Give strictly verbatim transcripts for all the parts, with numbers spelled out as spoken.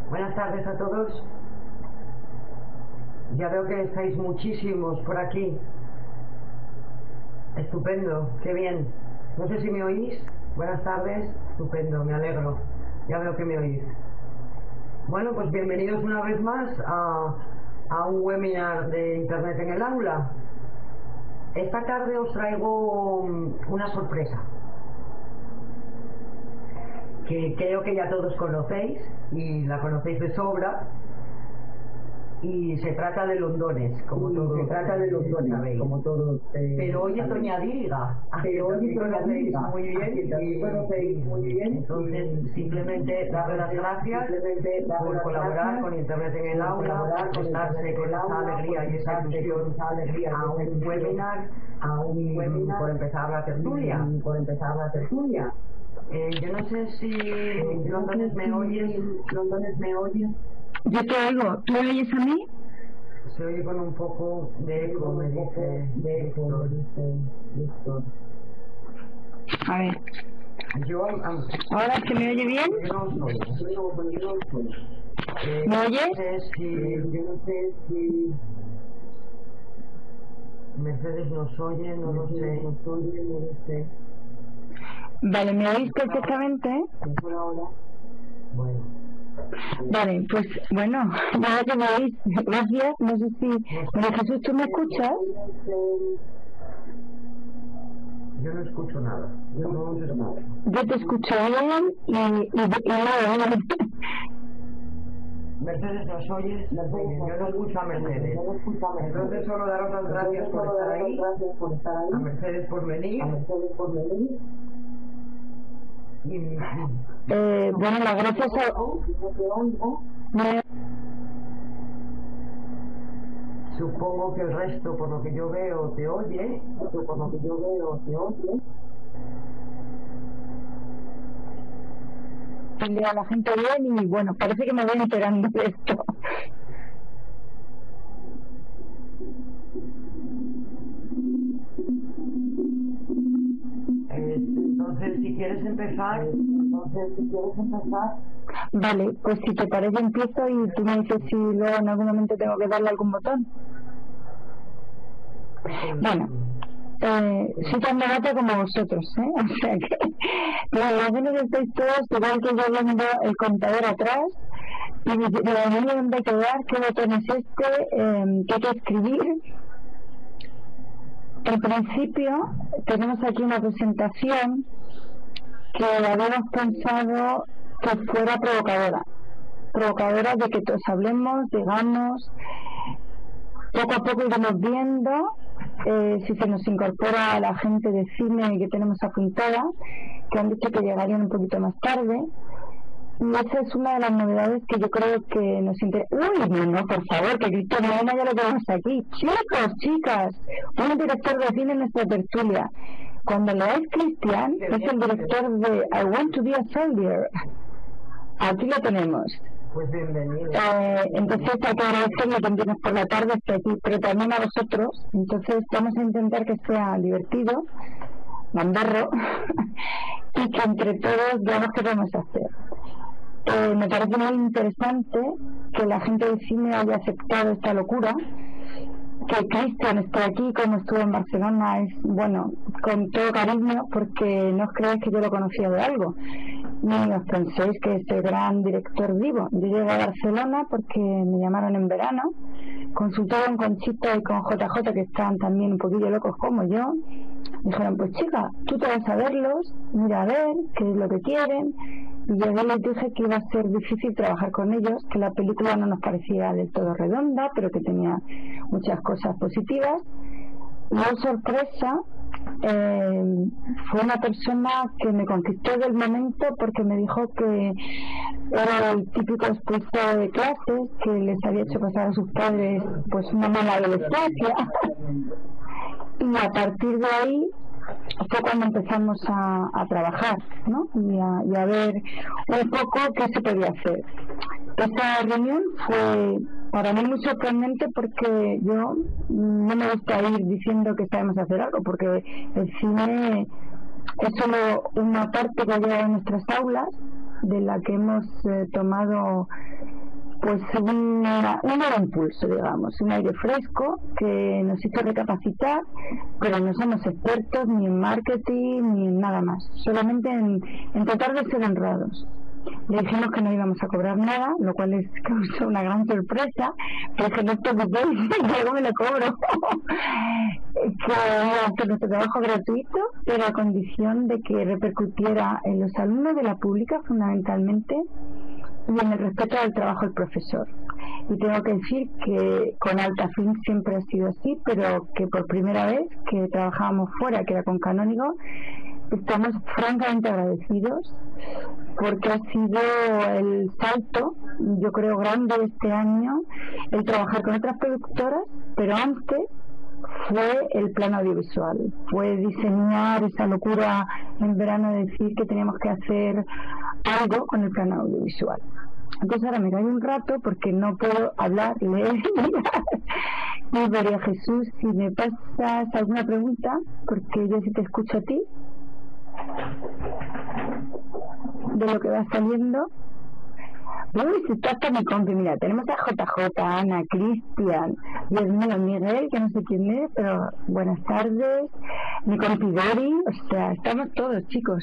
Buenas tardes a todos. Ya veo que estáis muchísimos por aquí. Estupendo, qué bien. No sé si me oís. Buenas tardes. Estupendo, me alegro. Ya veo que me oís. Bueno, pues bienvenidos una vez más a, a un webinar de Internet en el aula. Esta tarde os traigo una sorpresa que creo que ya todos conocéis y la conocéis de sobra, y se trata de londones, como todos se trata de londones, sabéis. Como todos eh, pero hoy es Doña Díriga, pero hoy es Doña Díriga muy bien, y conocéis muy bien. Entonces simplemente darle las gracias por colaborar con Internet en el aula, por prestarse con esa alegría y esa ilusión a un webinar, a un webinar, por empezar la tertulia, por empezar la tertulia. Eh, yo no sé si Londones me oyes, Londones me oyes. Yo te oigo, ¿tú me oyes a mí? Se oye con un poco de eco, me dice, de eco, me dice Víctor. A ver. Yo, um, ¿Ahora se me oye bien? Yo no os oigo, yo no, yo no os oigo. Eh, ¿Me oyes? No sé si, yo no sé si Mercedes nos oye, no lo sé. Nos oye, no lo sé. Vale, ¿me oís perfectamente? Por ahora. Bueno. Vale, pues bueno, nada que me oís. Gracias. No sé si, María Jesús, ¿tú me escuchas? Yo no escucho nada. Yo no os escucho. Yo te escucho bien y, y, y nada, bien. Mercedes, ¿nos oyes? Mercedes, yo no escucho a Mercedes. Entonces solo daros las gracias por estar ahí. A Mercedes por venir. A Mercedes por venir. Y, y, eh, bueno, las gracias a... Me... Supongo que el resto, por lo que yo veo, te oye. Por lo que yo veo, te oye. A la gente bien y bueno, parece que me voy enterando de esto. Entonces, si quieres empezar, entonces, si quieres empezar. Vale, pues si te parece empiezo y tú me dices si luego en algún momento tengo que darle algún botón. Bueno, eh, soy tan novata como vosotros, ¿eh? O sea que los jóvenes estáis todos igual que yo viendo el contador atrás y me digo dónde quedar, qué botón es este, eh, qué hay que escribir. En principio tenemos aquí una presentación que habíamos pensado que fuera provocadora, provocadora de que todos hablemos, digamos, poco a poco iremos viendo eh, si se nos incorpora a la gente de cine que tenemos apuntada, que han dicho que llegarían un poquito más tarde. Y esa es una de las novedades que yo creo que nos interesa. Uy, no, no, por favor, que Víctor Moreno ya lo tenemos aquí. Chicos, chicas, un director de cine en nuestra tertulia. Cuando leáis Cristian, es el director de I Want to Be a Soldier. Aquí lo tenemos. Pues bienvenido. Eh, entonces hay que agradecerle que entiendes por la tarde hasta aquí, pero también a vosotros. Entonces vamos a intentar que sea divertido, mandarlo, y que entre todos veamos qué podemos hacer. Eh, me parece muy interesante que la gente del cine haya aceptado esta locura, que Cristian esté aquí como estuvo en Barcelona, es bueno, con todo cariño, porque no os creáis que yo lo conocía de algo, ni os penséis que es el gran director vivo. Yo llegué a Barcelona porque me llamaron en verano, consultaron con Chita y con J J, que están también un poquillo locos como yo. Dijeron, pues chica, tú te vas a verlos, mira a ver qué es lo que quieren. Y yo les dije que iba a ser difícil trabajar con ellos, que la película no nos parecía del todo redonda, pero que tenía muchas cosas positivas. Y oh sorpresa, eh, fue una persona que me conquistó del momento porque me dijo que era el típico expulsado de clases, que les había hecho pasar a sus padres pues una mala adolescencia. Y a partir de ahí fue cuando empezamos a, a trabajar, ¿no? Y a, y a ver un poco qué se podía hacer. Esta reunión fue para mí muy sorprendente porque yo no me gusta ir diciendo que sabemos hacer algo, porque el cine es solo una parte que ha llegado a nuestras aulas, de la que hemos eh, tomado pues un, un nuevo impulso, digamos, un aire fresco que nos hizo recapacitar, pero no somos expertos ni en marketing ni en nada más, solamente en, en tratar de ser honrados. Le dijimos que no íbamos a cobrar nada, lo cual les causó una gran sorpresa, pero que no os preocupéis, que luego me lo cobro. Que iba a hacer nuestro trabajo gratuito, pero a condición de que repercutiera en los alumnos de la pública fundamentalmente y en el respeto al trabajo del profesor. Y tengo que decir que con Altafilm siempre ha sido así, pero que por primera vez que trabajábamos fuera, que era con Canónigo, estamos francamente agradecidos porque ha sido el salto, yo creo, grande este año, el trabajar con otras productoras, pero antes fue el plan audiovisual, fue diseñar esa locura en verano de decir que teníamos que hacer algo con el plan audiovisual. Entonces ahora me callo un rato porque no puedo hablar, leer y María Jesús, si me pasas alguna pregunta, porque yo sí te escucho a ti de lo que va saliendo. Uy, si está hasta mi compi, mira, tenemos a J J, Ana, Cristian, Dios mío, Miguel, que no sé quién es, pero buenas tardes, mi compi Dori, o sea, estamos todos, chicos.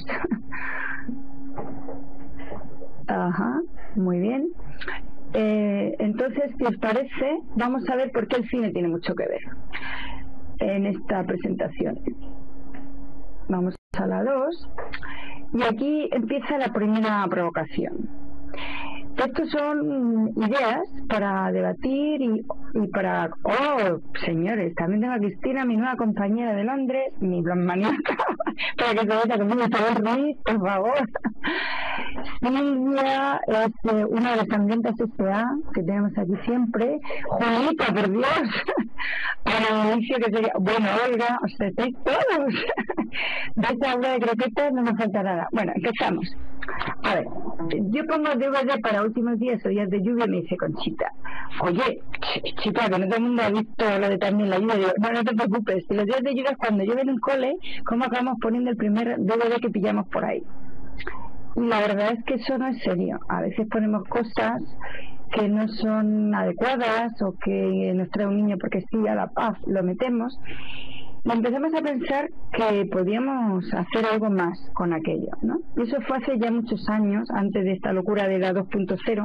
Ajá, muy bien. Eh, entonces, si os parece, vamos a ver por qué el cine tiene mucho que ver en esta presentación. Vamos a la dos y aquí empieza la primera provocación. Estos son ideas para debatir y, y para... ¡Oh, señores! También tengo a Cristina, mi nueva compañera de Londres, mi maníaca, para que se vaya conmigo, Isabel Ruiz, por favor. Silvia es eh, una de las ambientes S A que tenemos aquí siempre. Juanita, por Dios. Para el inicio que sería... Bueno, Olga, os estáis todos. De esa obra de croquetas no nos falta nada. Bueno, empezamos. A ver, yo pongo D V D para últimos días o días de lluvia y me dice Conchita, oye, ch chica, que no todo el mundo ha visto lo de también la lluvia. Digo, no, no te preocupes, si los días de lluvia es cuando llueve en un cole, ¿cómo acabamos poniendo el primer D V D que pillamos por ahí? Y la verdad es que eso no es serio. A veces ponemos cosas que no son adecuadas o que nos trae un niño porque sí, a la paz lo metemos. Y empezamos a pensar que podíamos hacer algo más con aquello, ¿no? Y eso fue hace ya muchos años, antes de esta locura de la dos punto cero,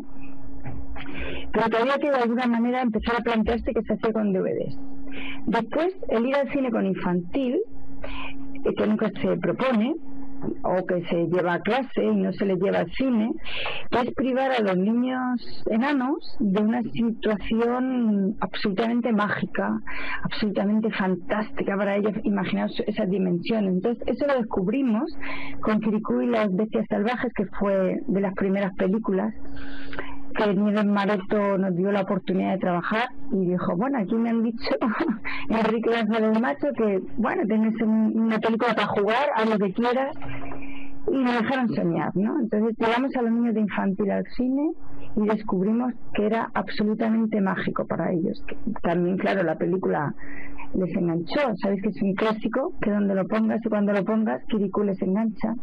pero todavía que de alguna manera empezar a plantearse que se hace con D V Ds. Después, el ir al cine con infantil, que nunca se propone, o que se lleva a clase y no se les lleva al cine, es privar a los niños enanos de una situación absolutamente mágica, absolutamente fantástica para ellos, imaginar esas dimensiones. Entonces eso lo descubrimos con Kirikou y las bestias salvajes, que fue de las primeras películas que Nieves Maroto nos dio la oportunidad de trabajar, y dijo, bueno, aquí me han dicho Enrique González Macho que, bueno, tienes un, una película para jugar, haz lo que quieras, y me dejaron soñar, ¿no? Entonces llevamos a los niños de infantil al cine y descubrimos que era absolutamente mágico para ellos. Que también, claro, la película les enganchó, sabéis que es un clásico, que donde lo pongas y cuando lo pongas, Kirikou les engancha.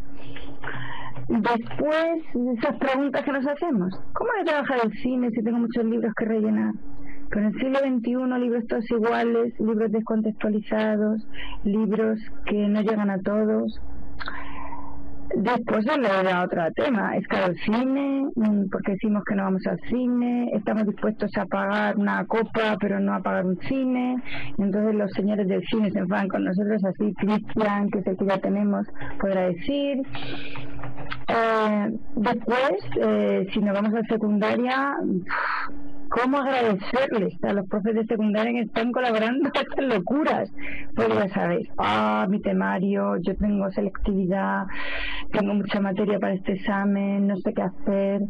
Después, esas preguntas que nos hacemos, ¿cómo voy a trabajar el cine si tengo muchos libros que rellenar? Con el siglo veintiuno, libros todos iguales, libros descontextualizados, libros que no llegan a todos. Después era otro tema, es caro el cine, porque decimos que no vamos al cine, estamos dispuestos a pagar una copa pero no a pagar un cine, y entonces los señores del cine se enfadan con nosotros, así Cristian, que es el que ya tenemos, podrá decir. Eh, después, eh, si nos vamos a secundaria, ¿cómo agradecerles a los profes de secundaria que están colaborando a estas locuras? Pues ya sabéis, ah, mi temario, yo tengo selectividad, tengo mucha materia para este examen, no sé qué hacer.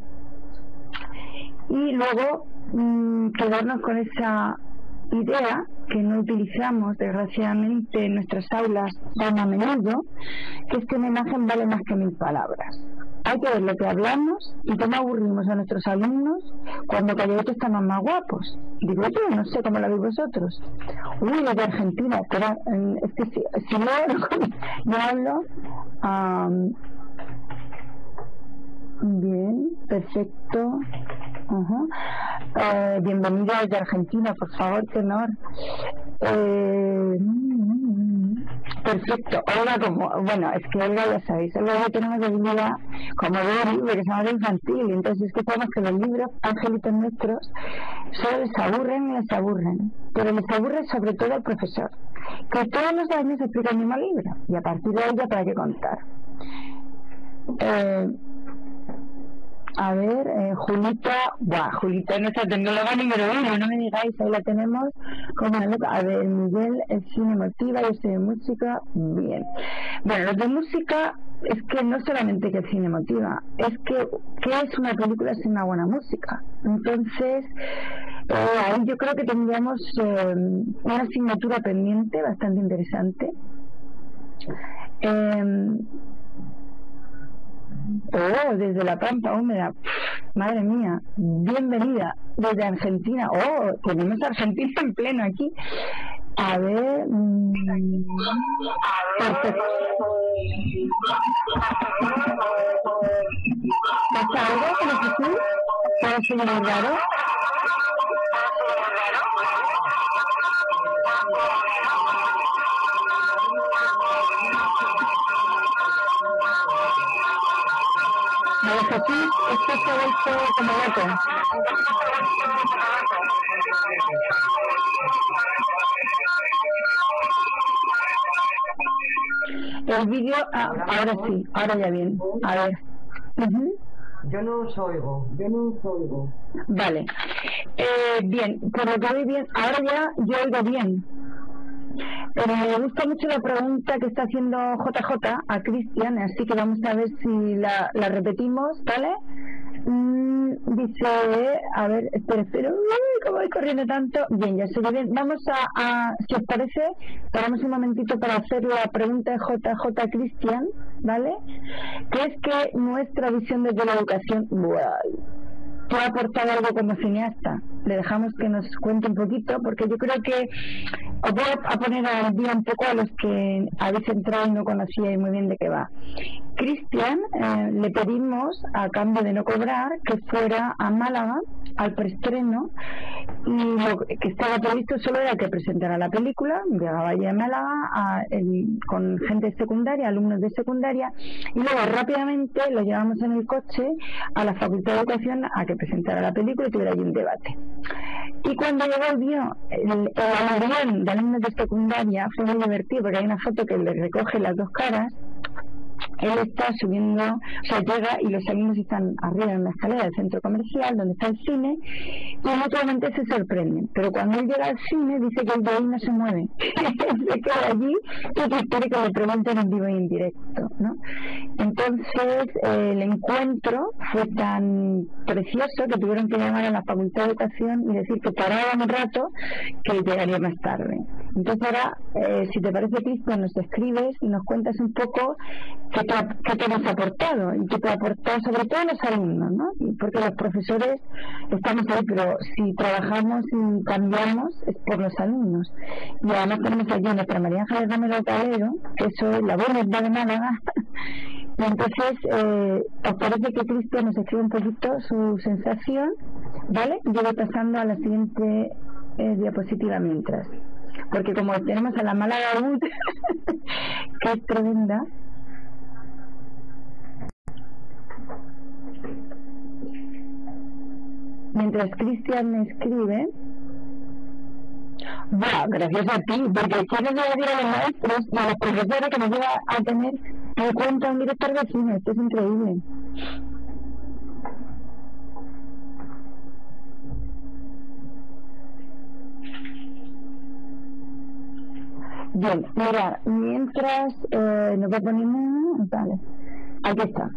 Y luego mmm, quedarnos con esa idea que no utilizamos desgraciadamente en nuestras aulas tan a menudo, que es que una imagen vale más que mil palabras. Hay que ver lo que hablamos y cómo aburrimos a nuestros alumnos cuando cada vez estamos más guapos. Digo yo, no sé cómo lo veis vosotros. Uy, los de Argentina, pero, es que si, si no, no hablo. Um, bien, perfecto. Uh-huh. Eh, bienvenida desde Argentina, por favor, qué honor. Eh, perfecto. Olga, como, bueno, es que Olga ya sabéis, Olga ya tenemos debilidad como Dori, porque somos de infantil, entonces es que sabemos que los libros angelitos nuestros solo les aburren y les aburren, pero les aburre sobre todo al profesor, que todos los años explica el mismo libro, y a partir de ahí ya para qué contar. Eh, A ver, eh, Julita, buah, Julita es nuestra tecnóloga número uno, no me digáis, ahí la tenemos como una loca. A ver, Miguel es cine motiva, yo soy de música, bien. Bueno, lo de música es que no solamente que el cine motiva, es que ¿qué es una película sin una buena música? Entonces, eh, ahí yo creo que tendríamos eh, una asignatura pendiente bastante interesante. Eh, Oh, desde la Pampa Húmeda. Madre mía, bienvenida desde Argentina. Oh, tenemos Argentina en pleno aquí. A ver. Mmm, perfecto. ¿Pasa algo con el Jesús? ¿Puede ser muy raro? María Jesús, esto se ha hecho como loco. El vídeo, ah, ahora sí, ahora ya bien. A ver. Uh-huh. Yo no os oigo, yo no os oigo. Vale. Eh, bien, por lo que voy bien, ahora ya yo oigo bien. Pero me gusta mucho la pregunta que está haciendo J J a Cristian, así que vamos a ver si la, la repetimos, ¿vale? Mm, dice, a ver, espera, espera, uy, ¿cómo voy corriendo tanto? Bien, ya se ve bien. Vamos a, a, si os parece, paramos un momentito para hacer la pregunta de J J a Cristian, ¿vale? Que es que nuestra visión desde la educación, ¡guay! ¿Te ha aportado algo como cineasta? Le dejamos que nos cuente un poquito, porque yo creo que os voy a poner al día un poco a los que habéis entrado y no conocíais muy bien de qué va. Cristian, eh, le pedimos, a cambio de no cobrar, que fuera a Málaga al preestreno, y lo que estaba previsto solo era que presentara la película. Llegaba allí a Málaga a, el, con gente secundaria, alumnos de secundaria, y luego rápidamente lo llevamos en el coche a la Facultad de Educación a que presentara la película y tuviera allí un debate. Y cuando llegó vio el, el, el avión de alumnos de secundaria, fue muy divertido porque hay una foto que le recoge las dos caras. Él está subiendo, o sea, llega y los alumnos están arriba en la escalera del centro comercial donde está el cine, y mutuamente se sorprenden, pero cuando él llega al cine dice que el de ahí no se mueve se queda allí y que quiere que le pregunten en vivo y en directo, ¿no? Entonces eh, el encuentro fue tan precioso que tuvieron que llamar a la Facultad de Educación y decir que paraban un rato, que llegaría más tarde. Entonces ahora, eh, si te parece, Cristian, nos escribes y nos cuentas un poco qué te, qué te has aportado y qué te ha aportado sobre todo a los alumnos, ¿no? Y porque los profesores estamos ahí, pero si trabajamos y cambiamos es por los alumnos. Y además tenemos aquí a nuestra María Ángeles Romero Calero, que eso es la buena de Málaga. Y entonces, eh, ¿os parece que Cristian nos escribe un poquito su sensación? ¿Vale? Yo voy pasando a la siguiente eh, diapositiva mientras. Porque como tenemos a la Málaga Wood, que es tremenda. Mientras Cristian me escribe, bueno, gracias a ti, porque quieres decir a los maestros y a los profesores que nos lleva a tener en cuenta un director de cine. Esto es increíble. Bien, mira, mientras eh, nos va a poner, vale, aquí está.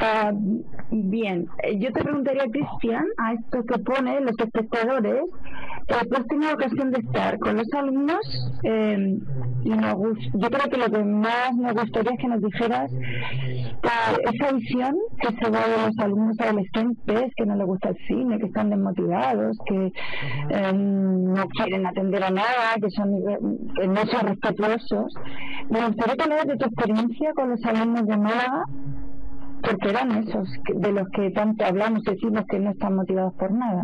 Uh, bien, yo te preguntaría, Cristian, a esto que pone los espectadores, Eh, pues tengo ocasión de estar con los alumnos eh, y nos gust- yo creo que lo que más nos gustaría es que nos dijeras que esa visión que se da de los alumnos adolescentes, que no les gusta el cine, que están desmotivados, que eh, no quieren atender a nada, que, son, que no son respetuosos. Me gustaría que hablaras de tu experiencia con los alumnos de Málaga, porque eran esos de los que tanto hablamos y decimos que no están motivados por nada.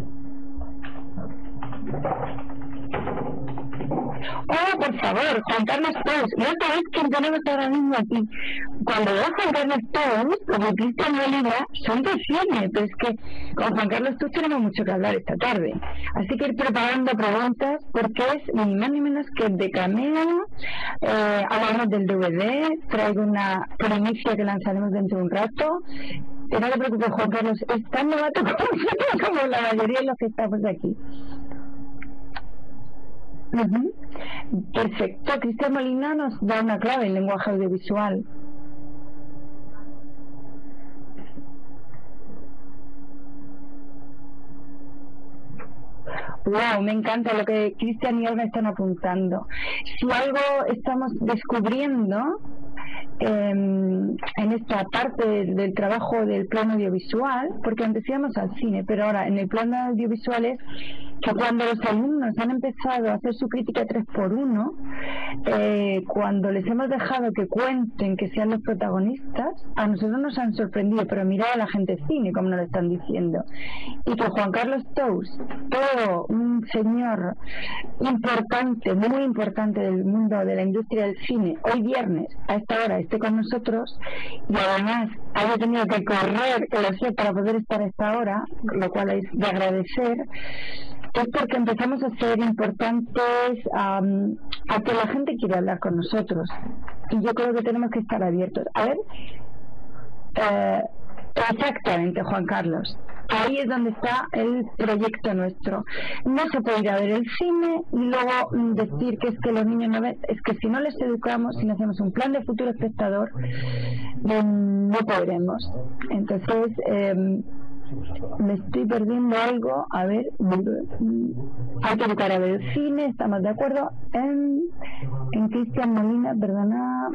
Oh, por favor, Juan Carlos Tous, no sabéis quién tenemos ahora mismo aquí. Cuando veo a Juan Carlos Tous, como Cristian Molina, son de cine, pero es que con Juan Carlos Tous tenemos mucho que hablar esta tarde. Así que ir preparando preguntas, porque es ni más ni menos que de camino. Eh, hablamos del D V D, traigo una primicia que lanzaremos dentro de un rato. Y no te preocupes, Juan Carlos, es tan novato como, como la mayoría de los que estamos aquí. Uh-huh. Perfecto. Cristian Molina nos da una clave en lenguaje audiovisual. Wow, me encanta lo que Cristian y Olga están apuntando. Si algo estamos descubriendo eh, en esta parte del, del trabajo del plano audiovisual, porque antes íbamos al cine, pero ahora en el plano audiovisual es que cuando los alumnos han empezado a hacer su crítica tres por uno, eh, cuando les hemos dejado que cuenten, que sean los protagonistas, a nosotros nos han sorprendido, pero mirad a la gente de cine como nos lo están diciendo. Y que Juan Carlos Tous, todo un señor importante, muy importante del mundo de la industria del cine, hoy viernes a esta hora esté con nosotros y además haya tenido que correr, que lo sé, para poder estar a esta hora, lo cual es de agradecer, es porque empezamos a ser importantes, um, a que la gente quiera hablar con nosotros, y yo creo que tenemos que estar abiertos. A ver, eh, exactamente, Juan Carlos, ahí es donde está el proyecto nuestro. No se puede ir a ver el cine y luego mm, decir que es que los niños no ven. Es que si no les educamos, si no hacemos un plan de futuro espectador, mm, no podremos. Entonces eh, me estoy perdiendo algo. A ver, hay que educar a ver el cine, estamos de acuerdo. En, en Cristian Molina, perdona,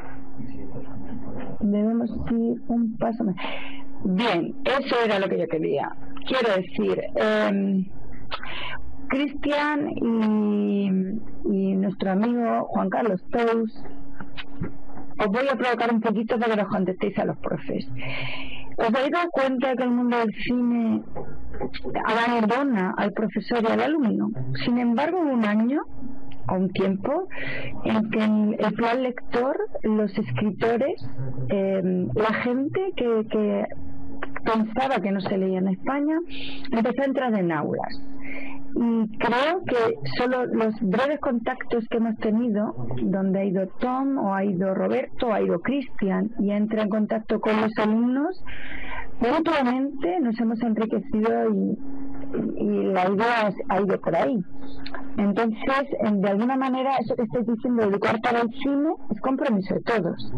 debemos ir un paso más. Bien, eso era lo que yo quería. Quiero decir, eh, Cristian y, y nuestro amigo Juan Carlos Tous, os voy a provocar un poquito para que los contestéis a los profes. ¿Os habéis dado cuenta que el mundo del cine abandona al profesor y al alumno? Sin embargo, hubo un año o un tiempo en que en el plan lector, los escritores, eh, la gente que, que pensaba que no se leía en España, empezó a entrar en aulas. Y creo que solo los breves contactos que hemos tenido, donde ha ido Tom o ha ido Roberto o ha ido Cristian y entra en contacto con los alumnos, mutuamente nos hemos enriquecido y, y la idea ha ido por ahí. Entonces, de alguna manera, eso que estáis diciendo, educar para el cine, es compromiso de todos.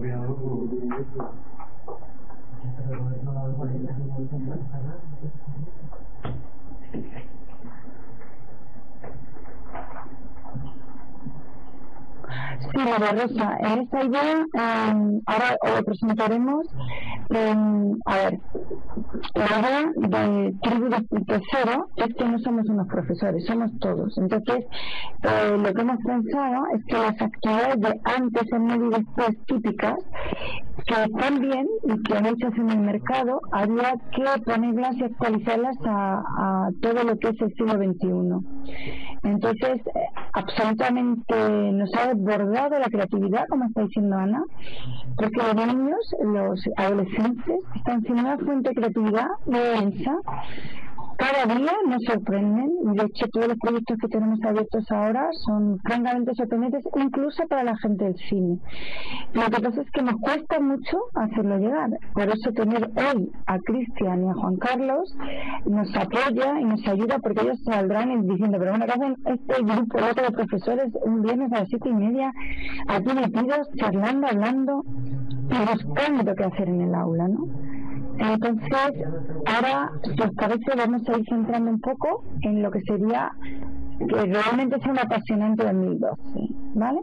Sí, María Rosa, en esta idea eh, ahora os lo presentaremos. Eh, a ver, la idea de Tribu dos punto cero es que no somos unos profesores, somos todos. Entonces, eh, lo que hemos pensado es que las actividades de antes, en medio y después típicas, que están bien y que muchas en el mercado, había que ponerlas y actualizarlas a, a todo lo que es el siglo veintiuno. Entonces, eh, absolutamente nos ha desbordado la creatividad, como está diciendo Ana, porque los niños, los adolescentes, están sin una fuente de creatividad inmensa. Cada día nos sorprenden, y de hecho todos los proyectos que tenemos abiertos ahora son francamente sorprendentes, incluso para la gente del cine. Lo que pasa es que nos cuesta mucho hacerlo llegar, por eso tener hoy a Cristian y a Juan Carlos nos apoya y nos ayuda, porque ellos saldrán diciendo, pero bueno, ¿qué hacen este grupo otro de profesores un viernes a las siete y media aquí metidos, charlando, hablando y buscando qué hacer en el aula, ¿no? Entonces, ahora, si os parece, vamos a ir centrando un poco en lo que sería que realmente es un apasionante dos mil doce, ¿vale?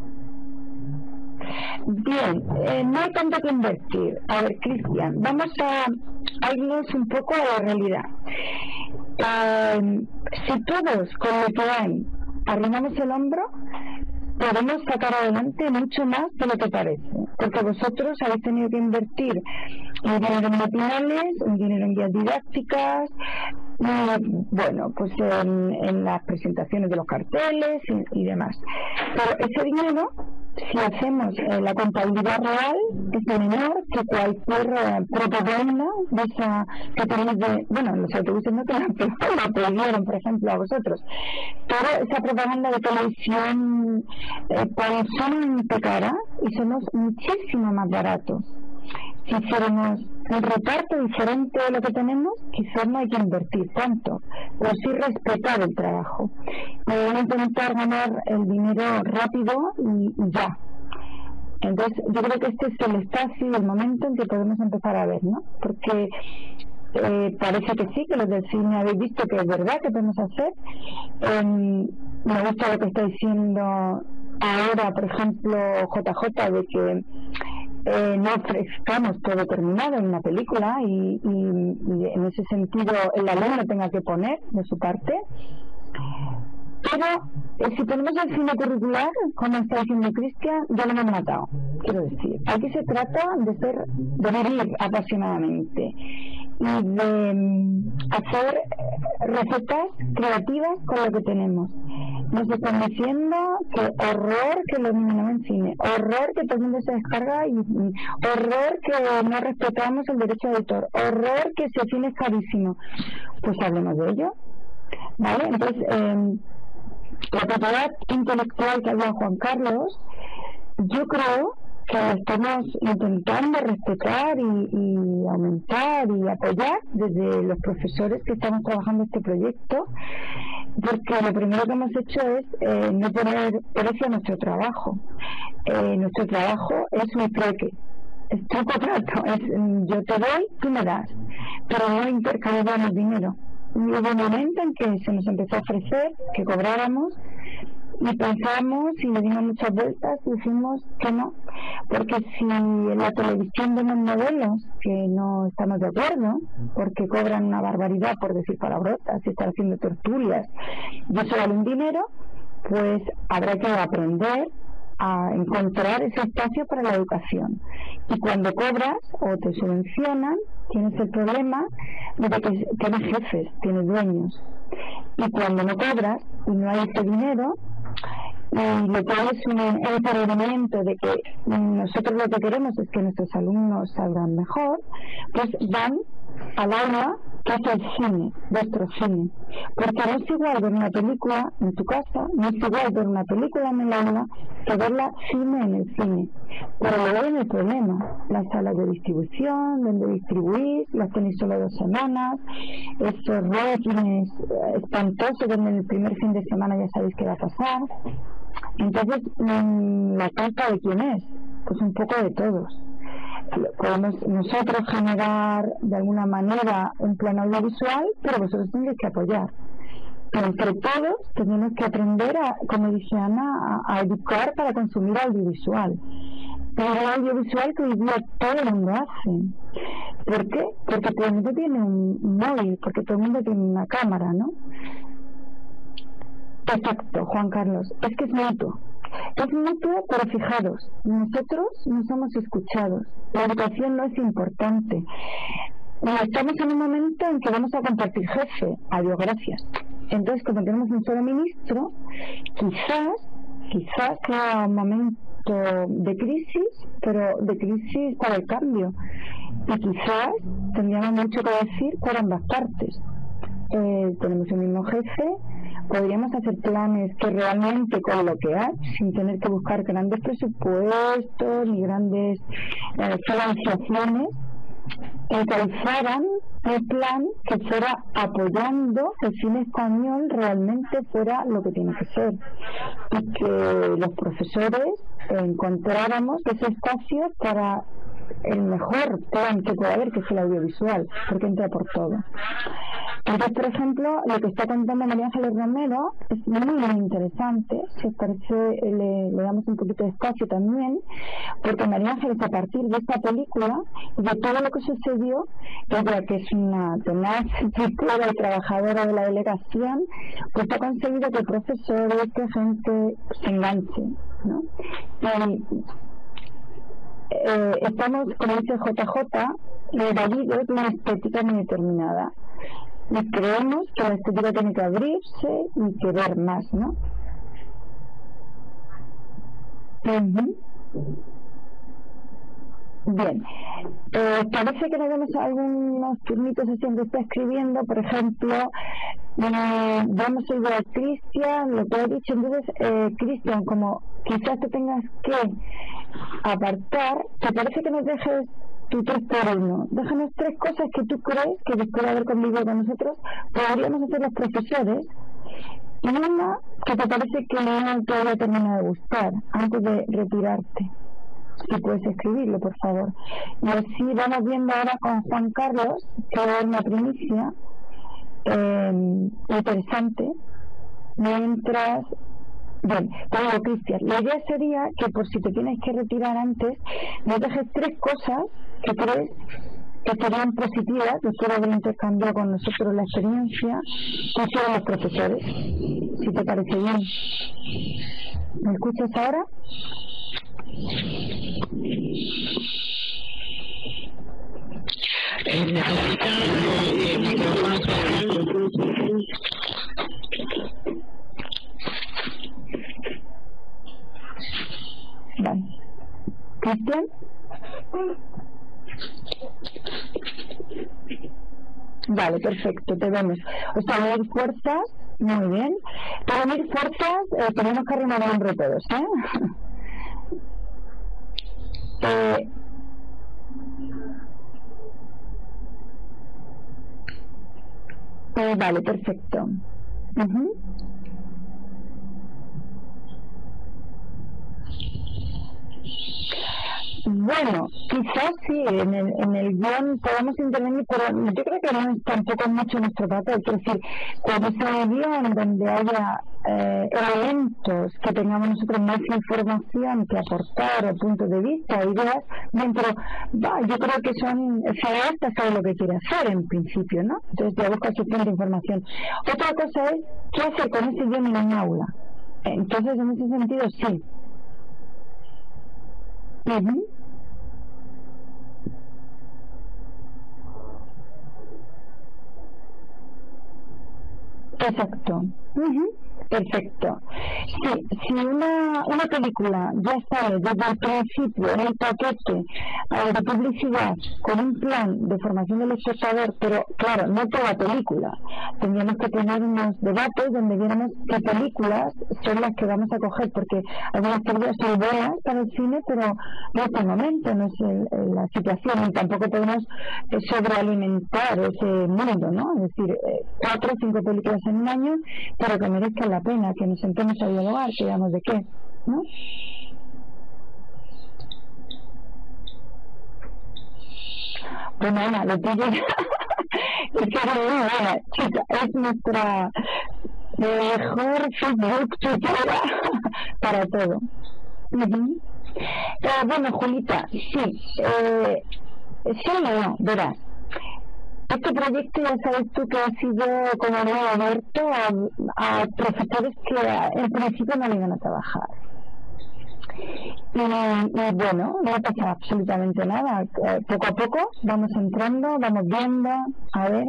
Bien, eh, no hay tanto que invertir. A ver, Cristian, vamos a, a irnos un poco a la realidad. Eh, si todos con lo que hay arrimamos el hombro, podemos sacar adelante mucho más de lo que parece, porque vosotros habéis tenido que invertir un dinero en matinales, un dinero en guías didácticas, y, bueno, pues en, en las presentaciones de los carteles y, y demás. Pero ese dinero, si hacemos eh, la contabilidad real, es menor que cualquier eh, propaganda de esa que tenemos de, bueno, los autobuses no tienen, pero la prohibieron, por ejemplo, a vosotros. Toda esa propaganda de televisión eh, tan sumamente cara y somos muchísimo más baratos. Si hiciéramos un reparto diferente de lo que tenemos, quizás no hay que invertir tanto, pero sí respetar el trabajo. No van a intentar ganar el dinero rápido y, y ya. Entonces, yo creo que este es el espacio y el momento en que podemos empezar a ver, ¿no? Porque eh, parece que sí, que los del cine habéis visto que es verdad que podemos hacer. Eh, me gusta lo que está diciendo ahora, por ejemplo, J J, de que Eh, no ofrezcamos todo terminado en una película y, y, y en ese sentido el alumno tenga que poner de su parte, pero eh, si ponemos el cine curricular, como está diciendo Cristian, ya lo hemos matado. Quiero decir, aquí se trata de ser, de vivir apasionadamente y de um, hacer recetas creativas con lo que tenemos. Nos están diciendo que horror que lo eliminamos en cine, horror que todo el mundo se descarga y, y horror que no respetamos el derecho de autor, horror que ese cine es carísimo. Pues hablemos de ello, ¿vale? Entonces, eh, la propiedad intelectual que habla Juan Carlos, yo creo que estamos intentando respetar y, y aumentar y apoyar desde los profesores que estamos trabajando este proyecto, porque lo primero que hemos hecho es eh, no poner precio a nuestro trabajo. Eh, nuestro trabajo es un trueque, es truco trato, es yo te doy, tú me das, pero no intercambiamos dinero. Y hubo un momento en que se nos empezó a ofrecer que cobráramos y pensamos y le dimos muchas vueltas y dijimos que no, porque si en la televisión vemos modelos que no estamos de acuerdo porque cobran una barbaridad por decir palabrotas y estar haciendo tertulias y eso vale un dinero, pues habrá que aprender a encontrar ese espacio para la educación. Y cuando cobras o te subvencionan, tienes el problema de que tienes jefes, tienes dueños. Y cuando no cobras y no hay ese dinero, y lo cual es un empoderamiento de que nosotros lo que queremos es que nuestros alumnos salgan mejor, pues van al aula que hace el cine, vuestro cine, porque no es igual ver una película en tu casa, no es igual ver una película en el aula que verla cine en el cine. Pero luego viene el problema, las salas de distribución, donde distribuís, las tenéis solo dos semanas, estos rankings espantosos donde en el primer fin de semana ya sabéis qué va a pasar. Entonces, ¿la culpa de quién es? Pues un poco de todos. Podemos nosotros generar de alguna manera un plan audiovisual, pero vosotros tenéis que apoyar. Pero entre todos tenemos que aprender, a, como dice Ana, a, a educar para consumir audiovisual. Pero el audiovisual que hoy día todo el mundo hace. ¿Por qué? Porque todo el mundo tiene un móvil, porque todo el mundo tiene una cámara, ¿no? Exacto, Juan Carlos, es que es mutuo. Es mutuo, pero fijaros, nosotros no somos escuchados. La educación no es importante. Estamos en un momento en que vamos a compartir jefe. Adiós, gracias. Entonces, como tenemos un solo ministro, quizás, quizás sea un momento de crisis, pero de crisis para el cambio. Y quizás tendríamos mucho que decir por ambas partes. Eh, tenemos el mismo jefe, podríamos hacer planes que realmente con lo que hay, sin tener que buscar grandes presupuestos ni grandes eh, financiaciones, encauzaran el plan que fuera apoyando que el cine español realmente fuera lo que tiene que ser y que los profesores encontráramos ese espacio para el mejor plan que puede haber, que es el audiovisual, porque entra por todo. Entonces, por ejemplo, lo que está contando María Ángeles Romero es muy, muy interesante. Si os parece, le, le damos un poquito de espacio también, porque María Ángeles, a partir de esta película y de todo lo que sucedió, ella, que es una tenaz psicóloga y trabajadora de la delegación, pues ha conseguido que profesores, que gente se enganche, ¿no? Y, eh, estamos, como dice J J, invadidos de una estética muy determinada. Y creemos que la estética tiene que abrirse y que ver más, ¿no? Uh-huh. Bien, eh, parece que le damos algunos turnitos así en que está escribiendo, por ejemplo, eh, vamos a ir a Cristian, lo que ha dicho. Entonces, eh, Cristian, como quizás te tengas que apartar, ¿te parece que nos dejes tu tres por uno? Déjanos tres cosas que tú crees que después de haber convivido con nosotros podríamos hacer los profesores, y una que te parece que no te haya terminado de gustar antes de retirarte. Si puedes escribirlo, por favor. Y así vamos viendo ahora con Juan Carlos, que va a dar una primicia eh, interesante, mientras... Bien, pero Cristian, la idea sería que por si te tienes que retirar antes, nos dejes tres cosas que crees que serían positivas después de haber intercambiado con nosotros la experiencia que hicieron los profesores, si te parece bien. ¿Me escuchas ahora? Eh, necesita el micrófono. Vale. ¿Cristian? Vale, perfecto, te vemos. O sea, unir fuerzas, muy bien. Para unir fuerzas eh, tenemos que arrimar el hombro todos, ¿eh? eh Eh, vale, perfecto. Uh-huh. Bueno, quizás sí, en el, en el guión podemos intervenir, pero yo creo que no es tampoco mucho nuestro papel. Es decir, cuando sea un guión donde haya eh, elementos que tengamos nosotros más información que aportar o puntos de vista, ideas, dentro, va, yo creo que son, el cineasta sabe lo que quiere hacer en principio, ¿no? Entonces ya busca su punto de información. Otra cosa es, ¿qué hacer con ese guión en un aula? Entonces, en ese sentido, sí. Uh-huh. Exacto. Uh-huh. Perfecto. Sí, si una, una película ya sale desde el principio en el paquete eh, de publicidad con un plan de formación del espectador, pero claro, no toda película, tendríamos que tener unos debates donde viéramos qué películas son las que vamos a coger, porque algunas películas son buenas para el cine, pero no es el momento, no es el, el, la situación, y tampoco podemos eh, sobrealimentar ese mundo, ¿no? Es decir, eh, cuatro o cinco películas en un año, pero que merezcan la pena, que nos sentemos a dialogar, que digamos de qué, ¿no? Bueno, Ana, lo tuyo es que Ana, chica, es nuestra mejor Facebook tutora para todo. Uh-huh. eh, bueno, Julita, sí, eh, sí o no, verás. Este proyecto ya sabes tú que ha sido como nuevo abierto a, a profesores que en principio no iban a trabajar. Y, y bueno, no pasa absolutamente nada. Eh, poco a poco vamos entrando, vamos viendo, a ver.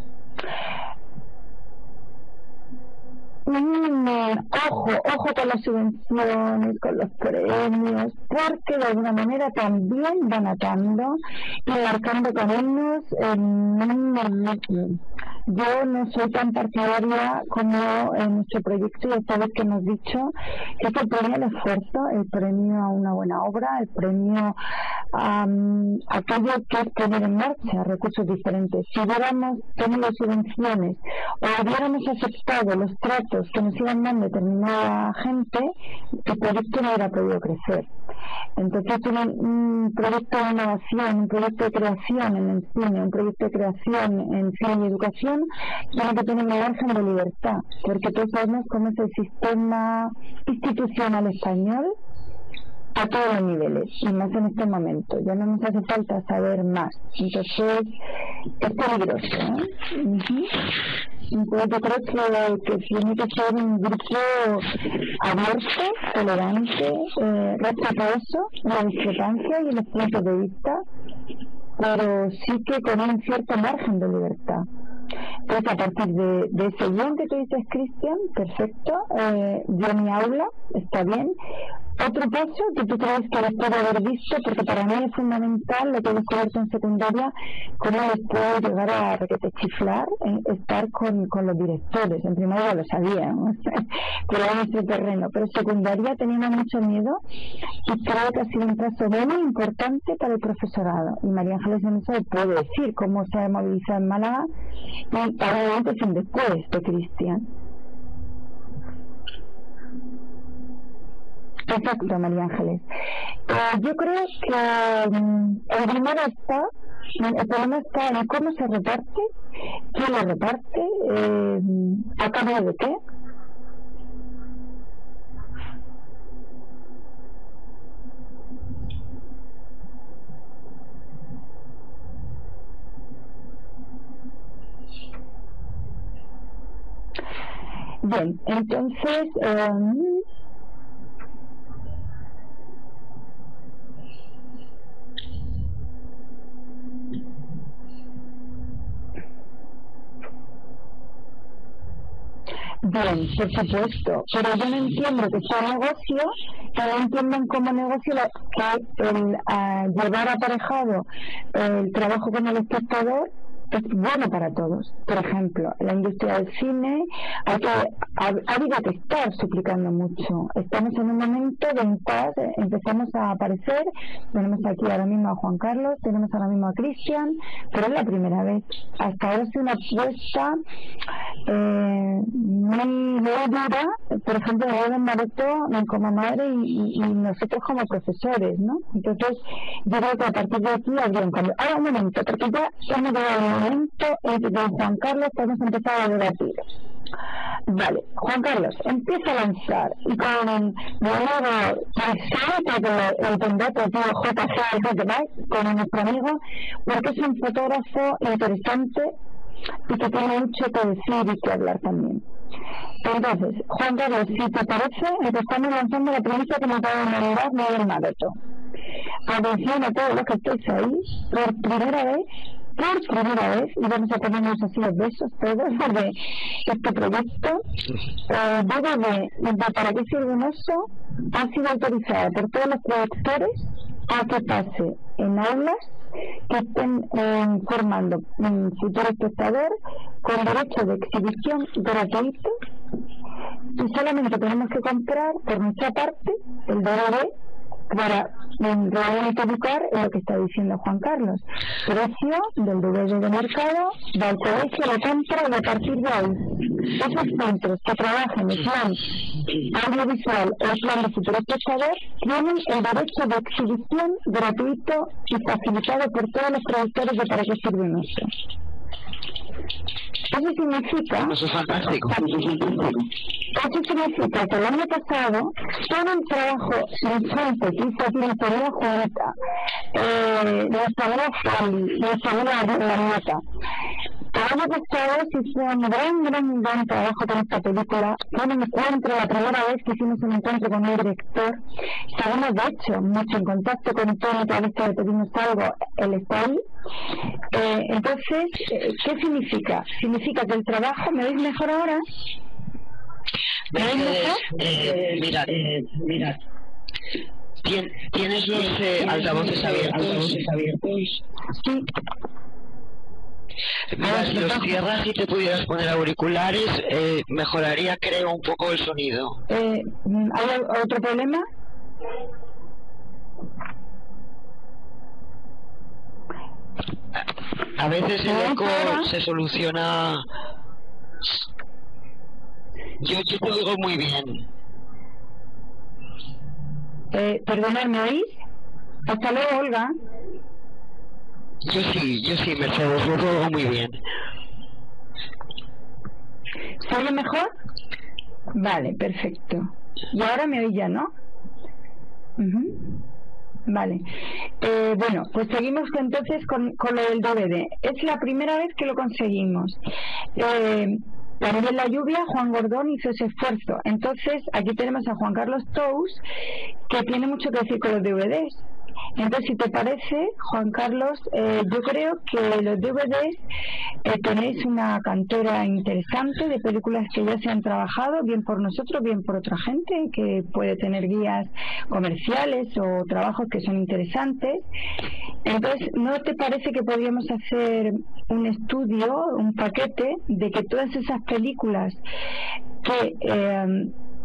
Mm, ojo, ojo con las subvenciones, con los premios, porque de alguna manera también van atando y marcando caminos en un, yo no soy tan partidaria como en nuestro proyecto, y esta vez que hemos dicho que es el premio al esfuerzo, el premio a una buena obra, el premio a um, aquello que es poner en marcha recursos diferentes. Si hubiéramos tenido subvenciones o hubiéramos aceptado los tratos que nos iban dando determinada gente, el proyecto no hubiera podido crecer. Entonces, un, un proyecto de innovación, un proyecto de creación en el cine, un proyecto de creación en cine y educación, tiene que tener un margen de libertad, porque todos sabemos cómo es el sistema institucional español a todos los niveles, y más en este momento. Ya no nos hace falta saber más. Entonces, es peligroso, ¿eh? Uh-huh. Entonces, yo creo que, que tiene que ser un grupo abierto, tolerante, eh, respetuoso de la discrepancia y de los puntos de vista, pero sí que con un cierto margen de libertad. Entonces, a partir de, de ese guión que tú dices, Cristian, perfecto, eh, yo mi aula, está bien. Otro paso que tú crees que después de haber visto, porque para mí es fundamental lo que he descubierto en secundaria, cómo después llegar a requete chiflar, eh, estar con, con los directores. En primaria lo sabía, ¿no? Pero era nuestro terreno, pero en secundaria teníamos mucho miedo, y creo que ha sido un paso muy importante para el profesorado. Y María Ángeles en eso puede decir cómo se ha movilizado en Málaga, y para antes y después de Cristian. Exacto, María Ángeles. Eh, yo creo que um, el primero está, el problema está en cómo se reparte, quién lo reparte, eh, a cambio de qué. Bien, entonces... Um, Bien, por supuesto, pero yo no entiendo que sea negocio, que no entiendan como negocio la, que el uh, llevar aparejado el trabajo con el espectador es bueno para todos. Por ejemplo, la industria del cine hay que, ha, ha habido que estar suplicando mucho. Estamos en un momento de impasse, empezamos a aparecer, tenemos aquí ahora mismo a Juan Carlos, tenemos ahora mismo a Cristian, pero es la primera vez. Hasta ahora es una apuesta eh, muy, muy dura, por ejemplo, de Eden Maroto como madre y, y, y nosotros como profesores, ¿no? Entonces, yo creo que a partir de aquí habría un cambio. Ahora un momento, porque ya hemos llegado al momento en que con Juan Carlos podemos empezar a debatir. Vale, Juan Carlos, empieza a lanzar y con mi amigo que el candidato tío J G con nuestro amigo, porque es un fotógrafo interesante y que tiene mucho que decir y que hablar también. Entonces, Juan Carlos, si te parece, estamos lanzando la premisa que nos va a mandar Miguel Maroto. Atención a todos los que estéis ahí, por primera vez, por primera vez, y vamos a ponernos así los besos todos de este proyecto, eh, Boda de, de Para qué sirve un oso ha sido autorizada por todos los productores a que pase en aulas que estén eh, formando un futuro espectador con derecho de exhibición gratuito, y solamente tenemos que comprar por nuestra parte el D V D para realmente educar en lo que está diciendo Juan Carlos. Precio del D V D de mercado, va al colegio, lo compra, y a partir de ahí esos centros que trabajan el plan audiovisual o el plan de futuro espectador tienen el derecho de exhibición gratuito y facilitado por todos los productores de Para qué sirve un oso. Eso significa, eso es fantástico. Eso significa que el año pasado todo el trabajo ingente que hizo aquí nuestra amiga Juanita, eh, nuestra amiga Fali, nuestra amiga Marieta, el año pasado se hizo un gran, gran, gran trabajo con esta película. Fue un encuentro, la primera vez que hicimos un encuentro con el director. Estábamos, de hecho, mucho en contacto con Tony, cada vez que le pedimos algo, él está ahí. Eh, entonces, ¿qué significa? Significa que el trabajo, ¿me veis mejor ahora? ¿Me veis mejor? Eh, mira, eh, mira. Tien, ¿Tienes los eh, altavoces abiertos? Altavoces abiertos. Sí. Mira, si los cierras y te pudieras poner auriculares, eh, mejoraría, creo, un poco el sonido. Eh, ¿Hay otro problema? A veces el eco se soluciona. Yo, yo te oigo muy bien. Eh, perdonad, ¿me oís? Hasta luego, Olga. Yo sí, yo sí, Mercedes, yo te oigo muy bien. ¿Se oye mejor? Vale, perfecto. Y ahora me oís ya, ¿no? Uh-huh. Vale. Eh, bueno, pues seguimos entonces con, con lo del D V D. Es la primera vez que lo conseguimos. Eh, También en la lluvia, Juan Gordón hizo ese esfuerzo. Entonces, aquí tenemos a Juan Carlos Tous, que tiene mucho que decir con los D V Ds. Entonces, si te parece, Juan Carlos, eh, yo creo que los D V Ds eh, tenéis una cantera interesante de películas que ya se han trabajado, bien por nosotros, bien por otra gente, que puede tener guías comerciales o trabajos que son interesantes. Entonces, ¿no te parece que podríamos hacer un estudio, un paquete, de que todas esas películas que... Eh,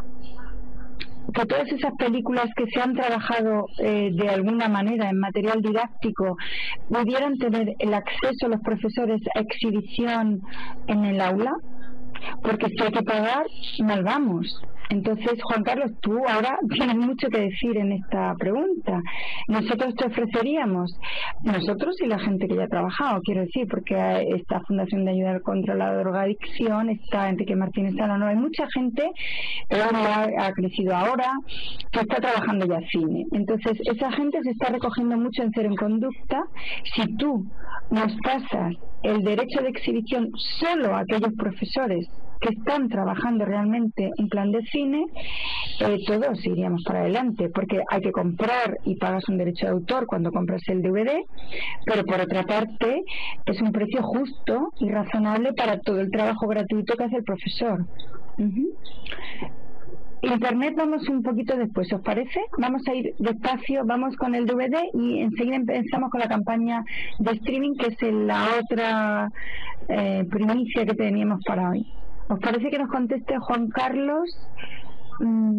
que todas esas películas que se han trabajado eh, de alguna manera en material didáctico pudieran tener el acceso a los profesores a exhibición en el aula? Porque si hay que pagar, mal vamos. Entonces, Juan Carlos, tú ahora tienes mucho que decir en esta pregunta. Nosotros te ofreceríamos, nosotros y la gente que ya ha trabajado, quiero decir, porque esta Fundación de Ayuda contra la Drogadicción, está Enrique Martínez Salano, hay mucha gente, ahora ha crecido ahora, que está trabajando ya cine. Entonces, esa gente se está recogiendo mucho en Cero en Conducta. Si tú nos pasas el derecho de exhibición solo a aquellos profesores que están trabajando realmente en plan de cine, eh, todos iríamos para adelante, porque hay que comprar y pagas un derecho de autor cuando compras el D V D, pero por otra parte es un precio justo y razonable para todo el trabajo gratuito que hace el profesor. Uh-huh. Internet vamos un poquito después, ¿os parece? Vamos a ir despacio, vamos con el D V D y enseguida empezamos con la campaña de streaming, que es la otra eh, primicia que teníamos para hoy. ¿Os parece que nos conteste Juan Carlos? Mm.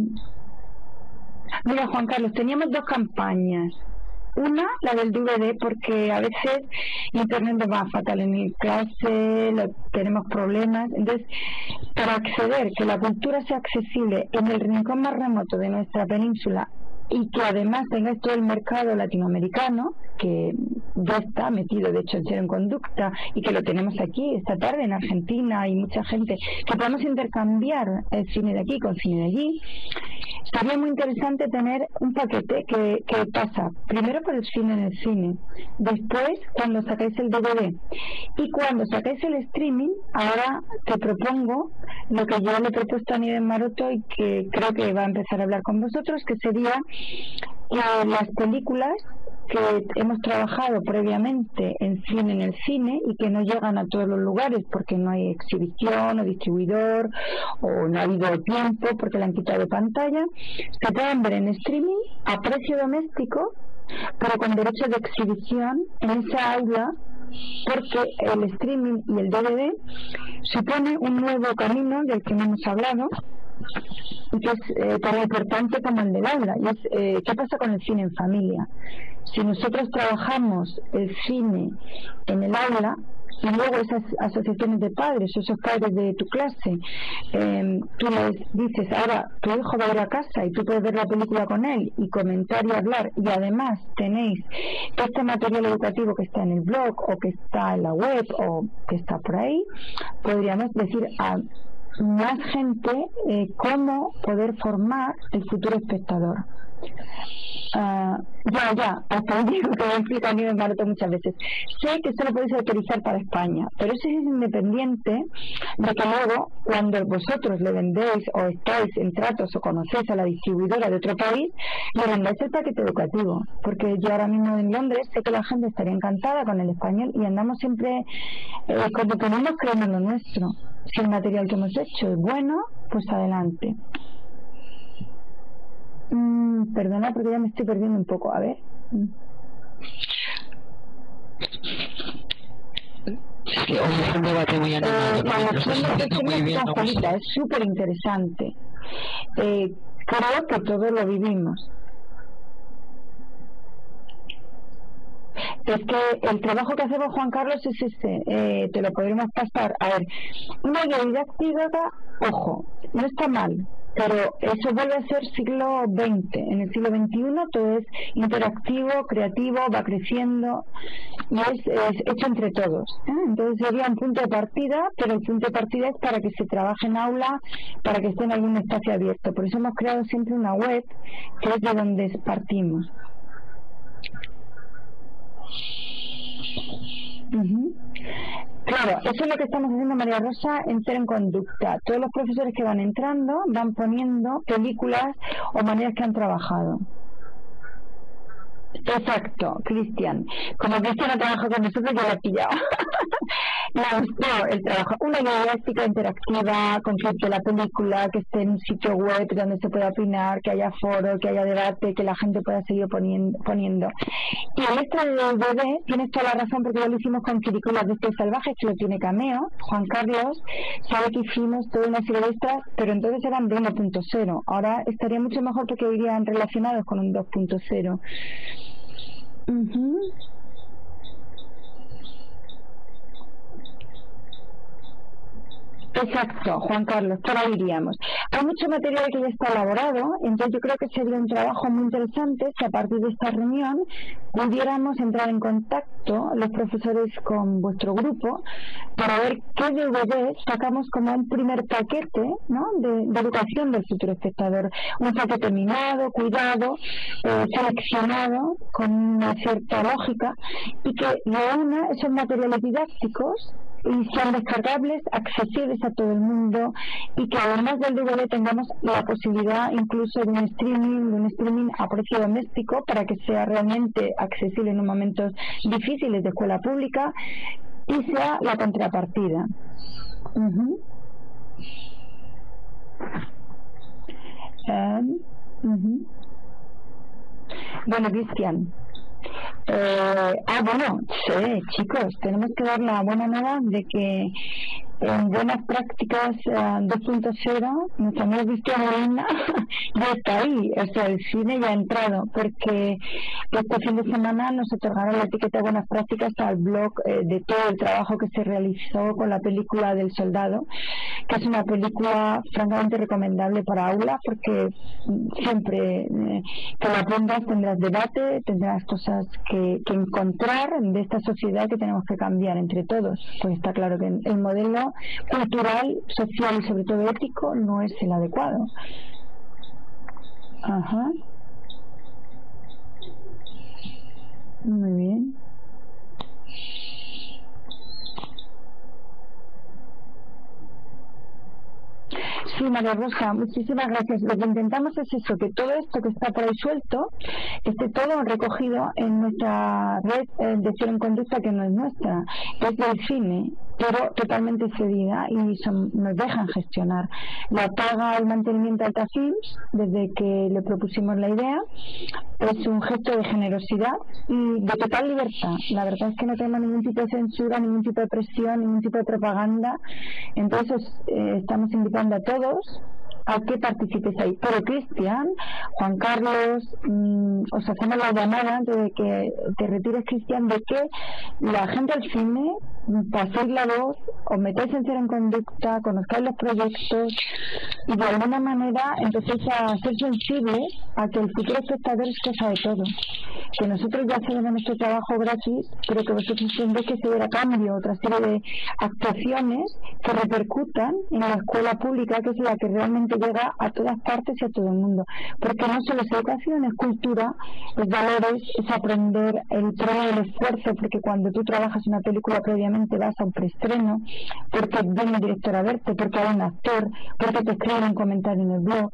Mira, Juan Carlos, teníamos dos campañas. Una, la del D V D, porque a veces Internet nos va fatal en mi clase, lo, tenemos problemas. Entonces, para acceder, que la cultura sea accesible en el rincón más remoto de nuestra península y que además tengáis todo el mercado latinoamericano, que ya está metido de hecho en Cero en Conducta y que lo tenemos aquí esta tarde en Argentina y mucha gente, que podamos intercambiar el cine de aquí con cine de allí. Sería muy interesante tener un paquete que, que pasa primero por el cine en el cine, después cuando sacáis el D V D y cuando sacáis el streaming. Ahora te propongo lo que yo le he propuesto a Nieves Maroto y que creo que va a empezar a hablar con vosotros, que sería que las películas que hemos trabajado previamente en cine en el cine y que no llegan a todos los lugares porque no hay exhibición o distribuidor o no ha habido tiempo porque le han quitado de pantalla, se pueden ver en streaming a precio doméstico pero con derecho de exhibición en esa aula, porque el streaming y el D V D supone un nuevo camino del que no hemos hablado y que es eh, tan importante como el del aula, y es eh, ¿qué pasa con el cine en familia? Si nosotros trabajamos el cine en el aula y luego esas asociaciones de padres o esos padres de tu clase, eh, tú les dices, ahora tu hijo va a ir a casa y tú puedes ver la película con él y comentar y hablar, y además tenéis este material educativo que está en el blog o que está en la web o que está por ahí, podríamos decir a más gente eh, cómo poder formar el futuro espectador. Uh, ya, ya, hasta el día que me explica a mí me Maroto muchas veces. Sé que solo podéis autorizar para España, pero eso es independiente de que luego, cuando vosotros le vendéis o estáis en tratos o conocéis a la distribuidora de otro país, le vendáis el paquete educativo. Porque yo ahora mismo en Londres sé que la gente estaría encantada con el español y andamos siempre eh, como tenemos creando lo nuestro. Si el material que hemos hecho es bueno, pues adelante. Mm, perdona porque ya me estoy perdiendo un poco, a ver. que hoy es un debate muy animado. Eh, la elección de muy Juanita es súper interesante. Eh, creo que todos lo vivimos. Es que el trabajo que hacemos, Juan Carlos, es ese. Eh, te lo podremos pasar. A ver, una guía didáctica, ojo, no está mal, pero eso vuelve a ser siglo veinte. En el siglo veintiuno todo es interactivo, creativo, va creciendo y es, es hecho entre todos, ¿eh? Entonces sería un punto de partida, pero el punto de partida es para que se trabaje en aula, para que esté en algún espacio abierto. Por eso hemos creado siempre una web que es de donde partimos. Uh-huh. Claro, eso es lo que estamos haciendo, María Rosa, en Cero en Conducta. Todos los profesores que van entrando van poniendo películas o maneras que han trabajado. Exacto, Cristian. Como Cristian ha trabajado con nosotros, ya lo he pillado. Me gustó el trabajo. Una guía didáctica interactiva, con que la película, que esté en un sitio web donde se pueda opinar, que haya foro, que haya debate, que la gente pueda seguir poniendo. poniendo. Y el extra de D V D, tienes toda la razón, porque ya lo hicimos con películas de estos salvajes, que lo tiene Cameo. Juan Carlos sabe que hicimos toda una serie de extras, pero entonces eran de uno punto cero. Ahora estaría mucho mejor porque irían relacionados con un dos punto cero. Uh-huh. Exacto, Juan Carlos, por ahí iríamos. Hay mucho material que ya está elaborado, entonces yo creo que sería un trabajo muy interesante si a partir de esta reunión pudiéramos entrar en contacto los profesores con vuestro grupo para ver qué D V Ds sacamos como un primer paquete, ¿no?, de, de educación del futuro espectador. Un paquete mimado, cuidado, eh, seleccionado, con una cierta lógica, y que reúna esos materiales didácticos y sean descargables, accesibles a todo el mundo, y que además del D V D tengamos la posibilidad incluso de un streaming, de un streaming a precio doméstico, para que sea realmente accesible en momentos difíciles de escuela pública y sea la contrapartida. Uh-huh. Um, uh-huh. Bueno, Cristian. Eh, ah, bueno, sí, chicos, tenemos que dar la buena nueva de que en Buenas Prácticas uh, dos punto cero nuestra amiga Cristian Molina ya está ahí, o sea, el cine ya ha entrado, porque este fin de semana nos otorgaron la etiqueta de Buenas Prácticas al blog eh, de todo el trabajo que se realizó con la película del Soldado, que es una película francamente recomendable para aulas, porque siempre eh, que la pongas tendrás debate, tendrás cosas que, que encontrar de esta sociedad que tenemos que cambiar entre todos, pues está claro que el modelo cultural, social y sobre todo ético no es el adecuado. Ajá. Muy bien. Sí, María Rosa, muchísimas gracias. Lo que intentamos es eso, que todo esto que está por ahí suelto esté todo recogido en nuestra red eh, de Cero en Conducta, que no es nuestra, es del cine, pero totalmente cedida, y son, nos dejan gestionar. La paga el mantenimiento de Altafilms, desde que le propusimos la idea, es un gesto de generosidad y de total libertad. La verdad es que no tenemos ningún tipo de censura, ningún tipo de presión, ningún tipo de propaganda. Entonces eh, estamos invitando a todos a que participes ahí. Pero Cristian, Juan Carlos, mmm, os hacemos la llamada antes de que te retires, Cristian, de que la gente del cine paséis la voz, os metáis en Cero en Conducta, conozcáis los proyectos y de alguna manera empecéis a ser sensibles a que el futuro espectador es cosa de todos. Que nosotros ya hacemos nuestro trabajo gratis, pero que vosotros tendréis que seguir a cambio otra serie de actuaciones que repercutan en la escuela pública, que es la que realmente llega a todas partes y a todo el mundo. Porque no solo es educación, es cultura, es valores, es aprender el premio del esfuerzo, porque cuando tú trabajas una película previamente vas a un preestreno, porque viene el director a verte, porque hay un actor, porque te escriben un comentario en el blog.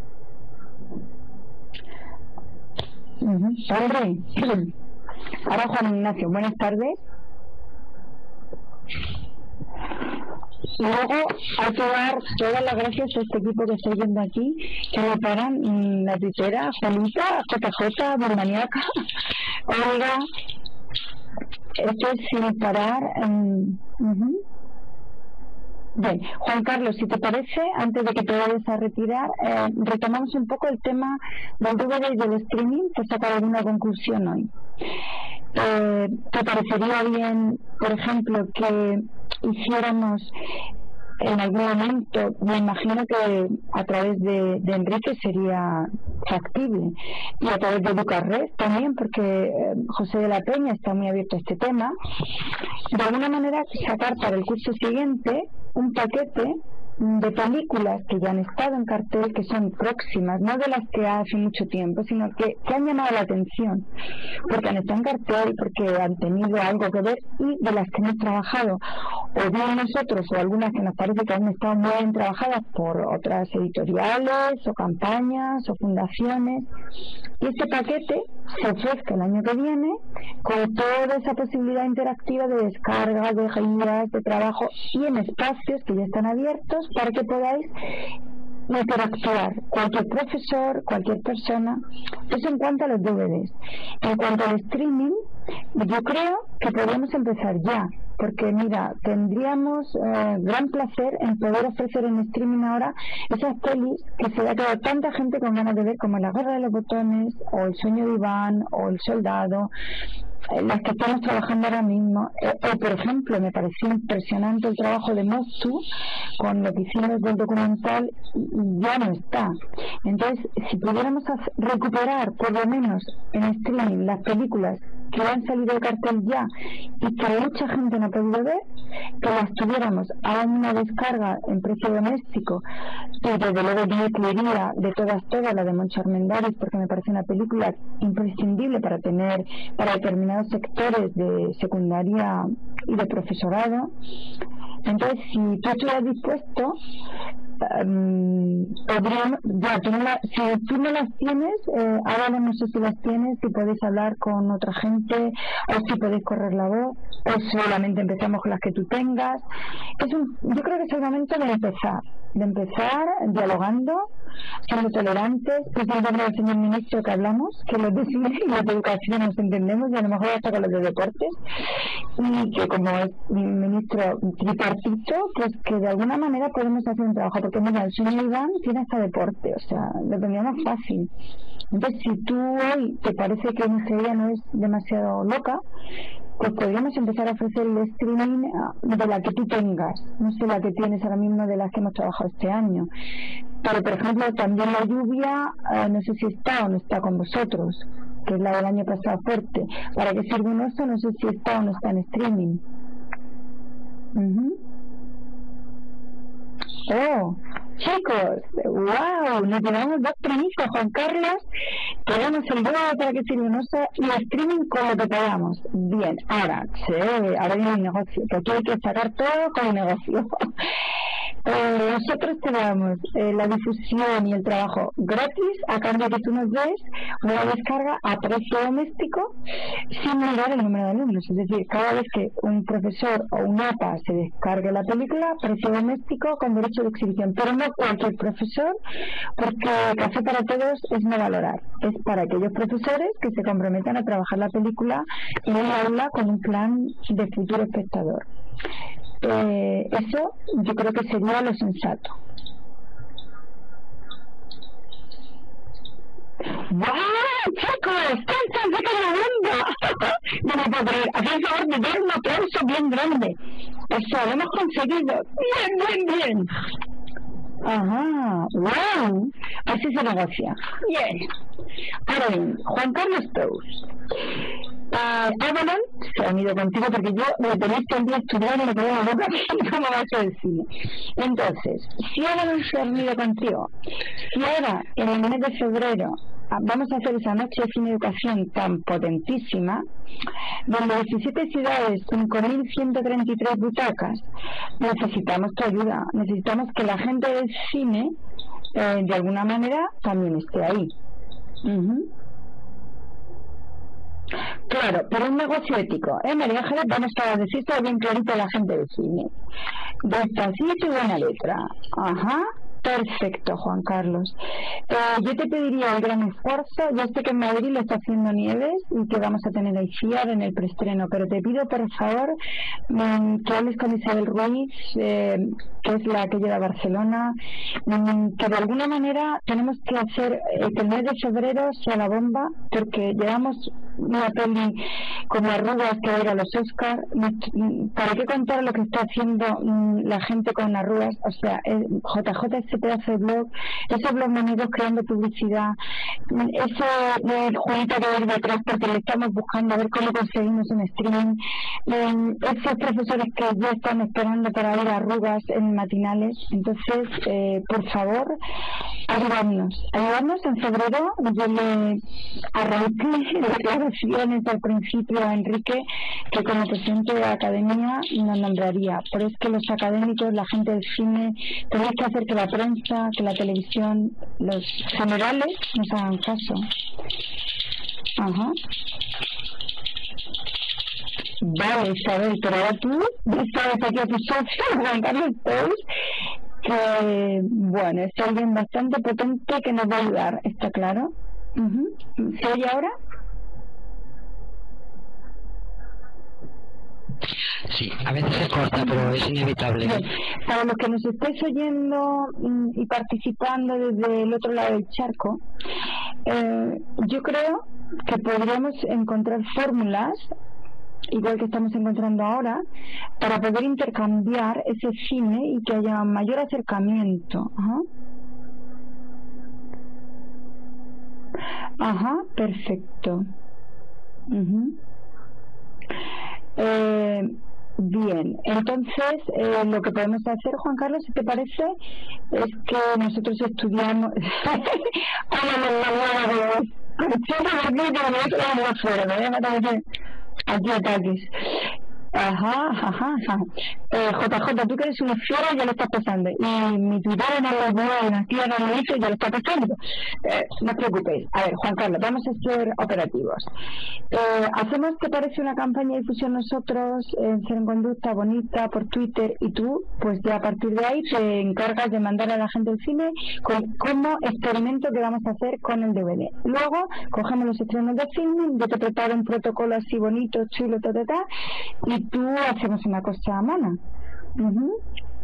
Uh-huh. Padre, ahora Juan Ignacio, buenas tardes. Y luego hay que dar todas las gracias a este equipo que estoy viendo aquí, que me paran, la tuitera, Juanita, J J, Burmaniaca, Olga, esto es sin parar. Um, uh-huh. Bien, Juan Carlos, si te parece, antes de que te vayas a retirar, eh, retomamos un poco el tema del D V D y del streaming, por sacar alguna conclusión hoy. Eh, ¿Te parecería bien, por ejemplo, que hiciéramos en algún momento, me imagino que a través de, de Enrique sería factible, y a través de Educarred también, porque eh, José de la Peña está muy abierto a este tema, de alguna manera sacar para el curso siguiente un paquete de películas que ya han estado en cartel, que son próximas, no de las que hace mucho tiempo, sino que, que han llamado la atención, porque han estado en cartel, porque han tenido algo que ver, y de las que hemos trabajado, o bien nosotros, o algunas que nos parece que han estado muy bien trabajadas por otras editoriales, o campañas, o fundaciones, y este paquete se ofrezca el año que viene con toda esa posibilidad interactiva de descarga, de guías, de trabajo, y en espacios que ya están abiertos para que podáis interactuar, cualquier profesor, cualquier persona. Eso en cuanto a los D V Ds. En cuanto al streaming, yo creo que podríamos empezar ya, porque mira, tendríamos eh, gran placer en poder ofrecer en streaming ahora esas pelis que se ha quedado tanta gente con ganas de ver, como La Guerra de los Botones, o El Sueño de Iván, o El Soldado, las que estamos trabajando ahora mismo. Eh, o por ejemplo, me pareció impresionante el trabajo de Mostu con lo que hicimos del documental, y ya no está. Entonces, si pudiéramos hacer, recuperar por lo menos en streaming las películas que han salido de cartel ya y que mucha gente no ha podido ver, que las tuviéramos a una descarga en precio doméstico, y desde luego yo incluiría de todas todas la de Moncho Armendáriz, porque me parece una película imprescindible para tener para determinados sectores de secundaria y de profesorado. Entonces, si tú estuvieras dispuesto, um, podríamos, ya, tú no la, si tú no las tienes, eh, ahora no sé si las tienes, si podéis hablar con otra gente, o si podéis correr la voz, o solamente empezamos con las que tú tengas. Es un, yo creo que es el momento de empezar, de empezar dialogando, siendo tolerantes, presentándole al señor ministro que hablamos, que los de cine y los de educación nos entendemos, y a lo mejor hasta con los de deportes, y que como es ministro tripartito, pues que de alguna manera podemos hacer un trabajo, porque mira, el señor Iván tiene hasta deporte, o sea, lo tenía más fácil. Entonces, si tú hoy te parece que mi idea no es demasiado loca, pues podríamos empezar a ofrecer el streaming de la que tú tengas, no sé la que tienes ahora mismo de las que hemos trabajado este año, pero por ejemplo también La Lluvia, eh, no sé si está o no está con vosotros, que es la del año pasado fuerte. Para que sirva un oso, no sé si está o no está en streaming. Uh-huh. Oh, chicos, wow, nos llevamos dos premisas, Juan Carlos. Tenemos el dólar para que sirva un oso y el streaming con lo que podamos. Bien, ahora, sí, ahora viene el negocio, que aquí hay que sacar todo con el negocio. Eh, nosotros te damos eh, la difusión y el trabajo gratis, a cambio que tú nos des una descarga a precio doméstico sin mirar el número de alumnos. Es decir, cada vez que un profesor o un A P A se descargue la película, precio doméstico con derecho de exhibición, pero no cualquier profesor, porque Café para Todos es no valorar, es para aquellos profesores que se comprometan a trabajar la película en el aula con un plan de futuro espectador. Eh, eso yo creo que sería lo sensato. ¡Wow, chicos! ¡Están sacando! No me puedo creer. Hacéis favor de dar un aplauso bien grande. Eso, lo hemos conseguido. Bien, bien, bien. Ajá, wow. Así se negocia. Bien. Ahora bien, Juan Carlos Tous. Uh, Avalon se han ido contigo porque yo me tenéis todo el día estudiando y me quedo en la boca como maestro del cine. Entonces, si Avalon se ha ido contigo, si ahora en el mes de febrero vamos a hacer esa noche de cine y educación tan potentísima, donde diecisiete ciudades, cinco mil ciento treinta y tres butacas, necesitamos tu ayuda, necesitamos que la gente del cine eh, de alguna manera también esté ahí. Uh-huh. Claro, pero un negocio ético, ¿eh, María Ángeles? Vamos a decir todo bien clarito a la gente del cine. Despacito y buena letra. Ajá. Perfecto, Juan Carlos. Eh, yo te pediría el gran esfuerzo. Ya sé que en Madrid lo está haciendo Nieves y que vamos a tener ahí FIAR en el preestreno, pero te pido por favor mmm, que hables con Isabel Ruiz, eh, que es la que lleva a Barcelona, mmm, que de alguna manera tenemos que hacer eh, que el mes de febrero sea la bomba, porque llevamos una peli como Arrugas que va a ir a los Oscar. ¿Para qué contar lo que está haciendo mmm, la gente con Arrugas? O sea, eh, J J, ese pedazo de blog, esos blog manidos creando publicidad, ese eh, Juanita que va a ir detrás porque le estamos buscando a ver cómo conseguimos un streaming, eh, esos profesores que ya están esperando para ir a Arrugas en matinales. Entonces, eh, por favor, ayudarnos, ayudarnos en febrero. Yo le arranqué declaraciones al principio a Enrique que como presidente de la academia nos nombraría, pero es que los académicos, la gente del cine, tenéis que hacer que la prensa, que la televisión, los generales nos hagan caso. Ajá. Vale, Isabel, pero ahora tú sabes aquí a tu socio, Juan Carlos Pous, que bueno, es alguien bastante potente que nos va a ayudar, ¿está claro? Uh-huh. ¿Se oye ahora? Sí, a veces se corta, pero es inevitable. Bien. Para los que nos estéis oyendo y participando desde el otro lado del charco, eh, yo creo que podríamos encontrar fórmulas, igual que estamos encontrando ahora, para poder intercambiar ese cine y que haya mayor acercamiento. Ajá, Ajá perfecto. Uh-huh. Eh, bien, entonces eh, lo que podemos hacer, Juan Carlos, si te parece, es que nosotros estudiamos aquí ataques. Ajá, ajá, ajá. Eh, J J, tú que eres una fiera ya lo estás pasando. Y mi tutor no lo bueno, aquí no lo hizo ya lo está pasando. Eh, no os preocupéis. A ver, Juan Carlos, vamos a ser operativos. Eh, hacemos que parece una campaña de difusión nosotros en Cero en Conducta, bonita, por Twitter, y tú, pues ya a partir de ahí te encargas de mandar a la gente del cine con como experimento que vamos a hacer con el D V D. Luego, cogemos los estrenos de cine, yo te preparo un protocolo así bonito, chulo, ta, ta, ta, y tú hacemos una cosa a mano. Uh-huh.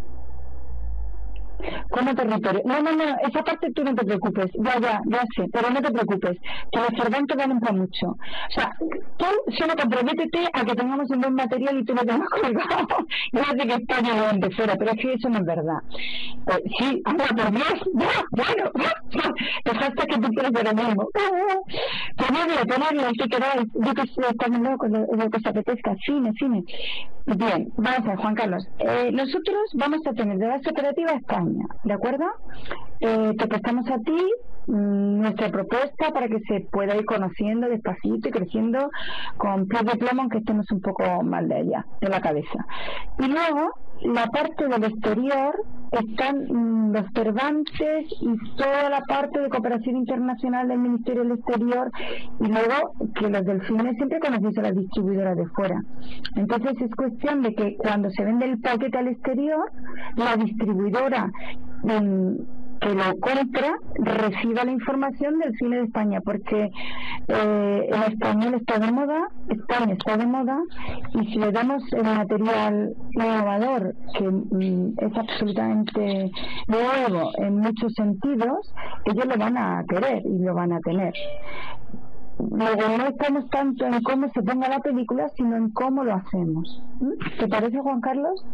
Como territorio. No, no, no, esa parte tú no te preocupes. Ya, ya, ya sé, pero no te preocupes. Que los Cervantes valen para mucho. O sea, tú solo comprométete a que tengamos un buen material y tú lo tengas colgado. Yo sé que España lo de fuera, pero es que eso no es verdad. Eh, sí, anda, por Dios, ya, bueno, dejaste que tú quieres ver el mismo. Ponerle, ponerle, al que queráis. Yo que sé, estamos locos, lo, lo que os apetezca. Cine, cine. Bien, vamos a ver, Juan Carlos. Eh, nosotros vamos a tener de base operativa España, ¿de acuerdo? Eh, te prestamos a ti mmm, nuestra propuesta para que se pueda ir conociendo despacito y creciendo con pies de plomo, aunque estemos un poco mal de ella, de la cabeza. Y luego, la parte del exterior, están mmm, los Cervantes y toda la parte de cooperación internacional del Ministerio del Exterior, y luego que los del cine siempre conocéis a las distribuidoras de fuera. Entonces es cuestión de que cuando se vende el paquete al exterior, la distribuidora mmm, que lo compra reciba la información del cine de España, porque eh, el español está de moda, España está de moda, y si le damos el material innovador, que mm, es absolutamente nuevo en muchos sentidos, ellos lo van a querer y lo van a tener. Luego no estamos tanto en cómo se ponga la película, sino en cómo lo hacemos. ¿Mm? ¿Te parece, Juan Carlos?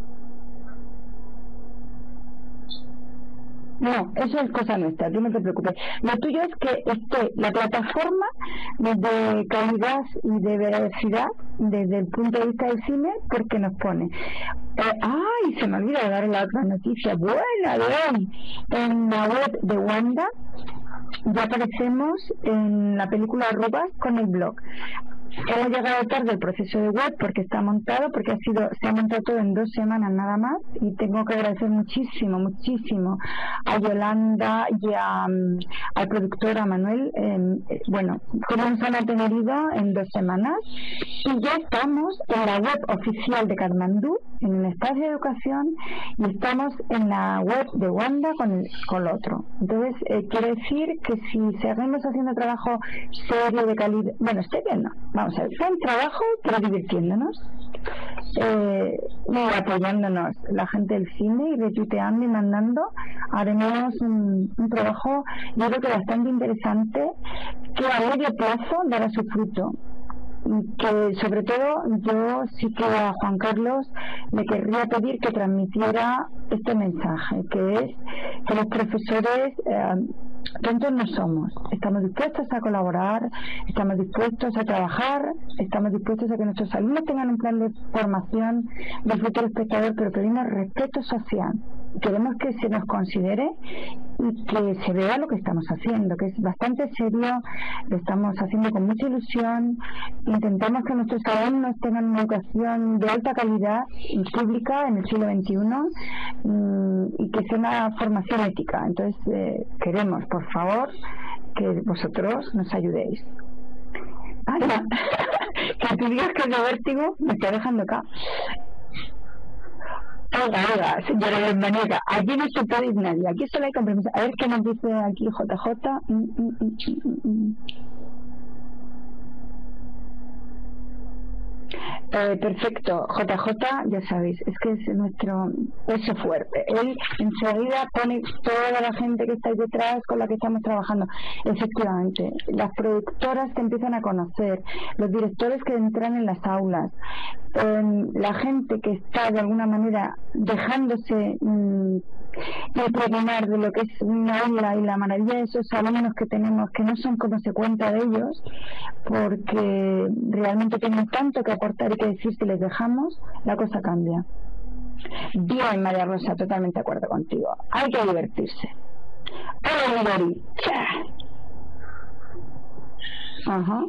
No, eso es cosa nuestra, tú no te preocupes. Lo tuyo es que esté la plataforma de calidad y de veracidad desde el punto de vista del cine, porque nos pone. Eh, ¡Ay! Se me olvida dar la otra noticia buena de hoy. En la web de Wanda ya aparecemos en la película Arrugas con el blog. hemos llegado tarde el proceso de web porque está montado, porque ha sido, se ha montado todo en dos semanas nada más, y tengo que agradecer muchísimo, muchísimo a Yolanda y a, um, al productor, a Manuel, eh, bueno, cómo nos han atendido en dos semanas, y ya estamos en la web oficial de Katmandú, en el espacio de educación, y estamos en la web de Wanda con el, con lo otro. Entonces, eh, quiero decir que si seguimos haciendo trabajo serio, de calidad, bueno, serio no, vamos a ver, buen trabajo, pero divirtiéndonos, eh, y apoyándonos la gente del cine, y retuiteando y mandando, haremos un, un trabajo, yo creo que bastante interesante, que a medio plazo dará su fruto. Que sobre todo yo sí que a Juan Carlos le querría pedir que transmitiera este mensaje, que es que los profesores eh, tontos no somos, estamos dispuestos a colaborar, estamos dispuestos a trabajar, estamos dispuestos a que nuestros alumnos tengan un plan de formación del futuro espectador, pero pedimos respeto social. Queremos que se nos considere y que se vea lo que estamos haciendo, que es bastante serio, lo estamos haciendo con mucha ilusión. Intentamos que nuestros alumnos tengan una educación de alta calidad y pública en el siglo veintiuno, mmm, y que sea una formación ética. Entonces eh, queremos, por favor, que vosotros nos ayudéis. Ana, que tú digas que es de vértigo, me está dejando acá. Oiga, oiga, señora Bermaniega, aquí no se puede ir nadie, aquí solo hay compromiso. A ver qué nos dice aquí J J. Mm, mm, mm, mm, mm. Eh, perfecto, J J, ya sabéis, es que es nuestro peso fuerte. Él enseguida pone toda la gente que está ahí detrás con la que estamos trabajando. Efectivamente, las productoras que empiezan a conocer, los directores que entran en las aulas, eh, la gente que está de alguna manera dejándose mmm, impregnar de lo que es una aula y la maravilla de esos alumnos que tenemos, que no son como se cuenta de ellos, porque realmente tienen tanto que aportar y que decir si les dejamos, la cosa cambia. Bien, María Rosa, totalmente de acuerdo contigo. Hay que divertirse. ¡Hola, Midori! Ajá.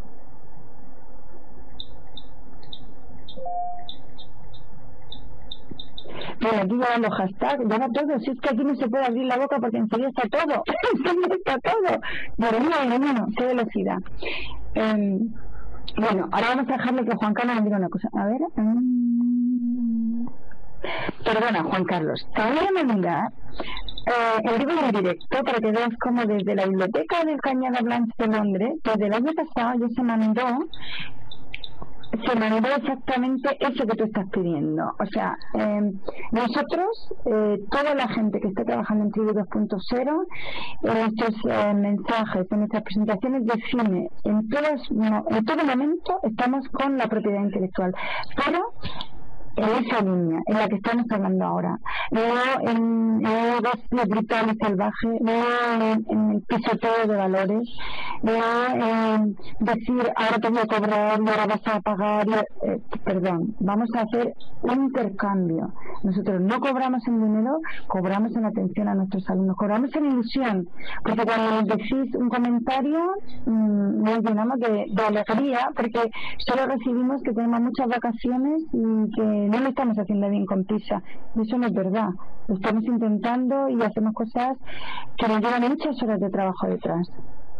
Bueno, aquí ya los hashtags, ya va todo. Si es que aquí no se puede abrir la boca porque enseguida está todo. Enseguida está todo. Pero mira, no, no, qué velocidad. Eh, bueno, ahora vamos a dejarle que Juan Carlos nos diga una cosa. A ver. Um... Perdona, Juan Carlos. Te voy a mandar eh, el libro en directo para que veas cómo desde la biblioteca del Cañada Blanche de Londres, desde el año pasado ya se mandó. Se mandó exactamente eso que tú estás pidiendo. O sea, eh, nosotros, eh, toda la gente que está trabajando en Tribu dos punto cero, en nuestros eh, mensajes, en nuestras presentaciones de cine, en, todos, no, en todo momento estamos con la propiedad intelectual. Pero en esa línea, en la que estamos hablando ahora, no en lo brutal y salvaje, no en, en el pisoteo de valores, no en decir ahora te voy a cobrar y ahora vas a pagar, y, eh, perdón, vamos a hacer un intercambio. Nosotros no cobramos en dinero, cobramos en atención a nuestros alumnos, cobramos en ilusión, porque cuando nos decís un comentario mmm, nos llenamos de, de alegría, porque solo recibimos que tenemos muchas vacaciones y que no lo estamos haciendo bien con PISA. Eso no es verdad. Lo estamos intentando y hacemos cosas que nos llevan muchas horas de trabajo detrás.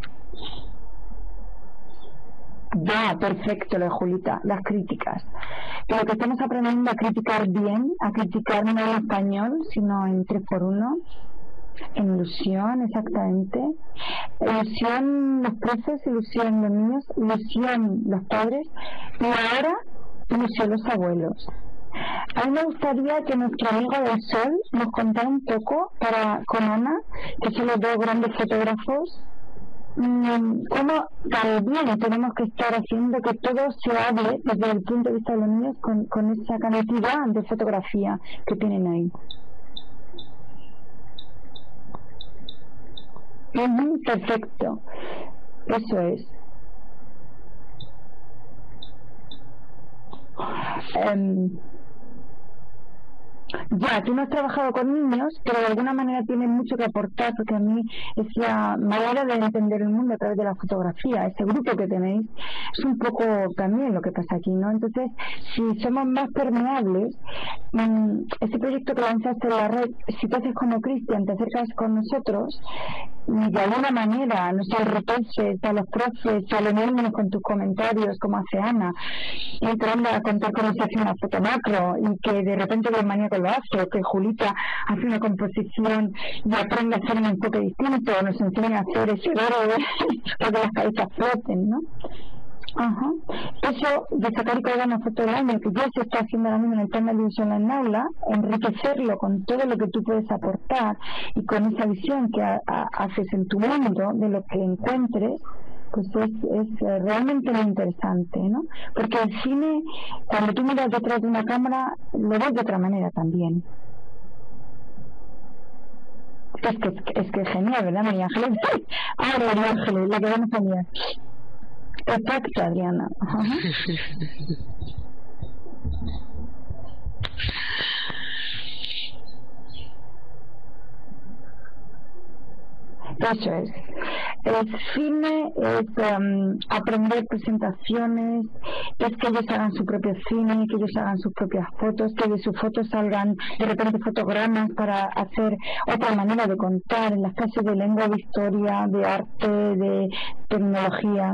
Ya, perfecto, lo de Julita, las críticas. Pero que estamos aprendiendo a criticar bien, a criticar no en español, sino en tres por uno. En ilusión, exactamente. Ilusión los profes, ilusión los niños, ilusión los padres, y ahora ilusión los abuelos. A mí me gustaría que nuestro amigo del Sol nos contara un poco, para con Ana, que son los dos grandes fotógrafos, cómo también tenemos que estar haciendo que todo se hable desde el punto de vista de los niños con, con esa cantidad de fotografía que tienen ahí. Uh-huh, perfecto, eso es. Um, Ya, tú no has trabajado con niños, pero de alguna manera tienes mucho que aportar, porque a mí es la manera de entender el mundo a través de la fotografía. Ese grupo que tenéis es un poco también lo que pasa aquí, ¿no? Entonces, si somos más permeables, mmm, ese proyecto que lanzaste en la red, si tú haces como Cristian, te acercas con nosotros, y de alguna manera nos repenses a los profes, a los niños con tus comentarios, como hace Ana, entrando a contar cómo se hace una foto macro, y que de repente los maníacos lo hace, o que Julita hace una composición y aprende a hacer un enfoque distinto, o nos enseña a hacer ese oro para que las cabezas floten, ¿no? Ajá. Eso de sacar cada una foto del año, que ya se está haciendo ahora mismo en el tema de uso en la aula, enriquecerlo con todo lo que tú puedes aportar y con esa visión que a, a, haces en tu mundo de lo que encuentres, pues es, es realmente muy interesante, ¿no? Porque el cine, cuando tú miras detrás de una cámara, lo ves de otra manera también. Es que es que es genial, ¿verdad, María Ángeles? Ah, María Ángeles, la que vamos a mirar. Exacto, Adriana. Ajá. Eso es. El cine es um, aprender presentaciones, es que ellos hagan su propio cine, que ellos hagan sus propias fotos, que de sus fotos salgan de repente fotogramas para hacer otra manera de contar en las clases de lengua, de historia, de arte, de tecnología.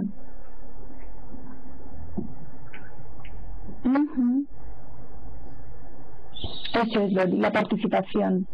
Uh-huh. Eso es lo, la participación.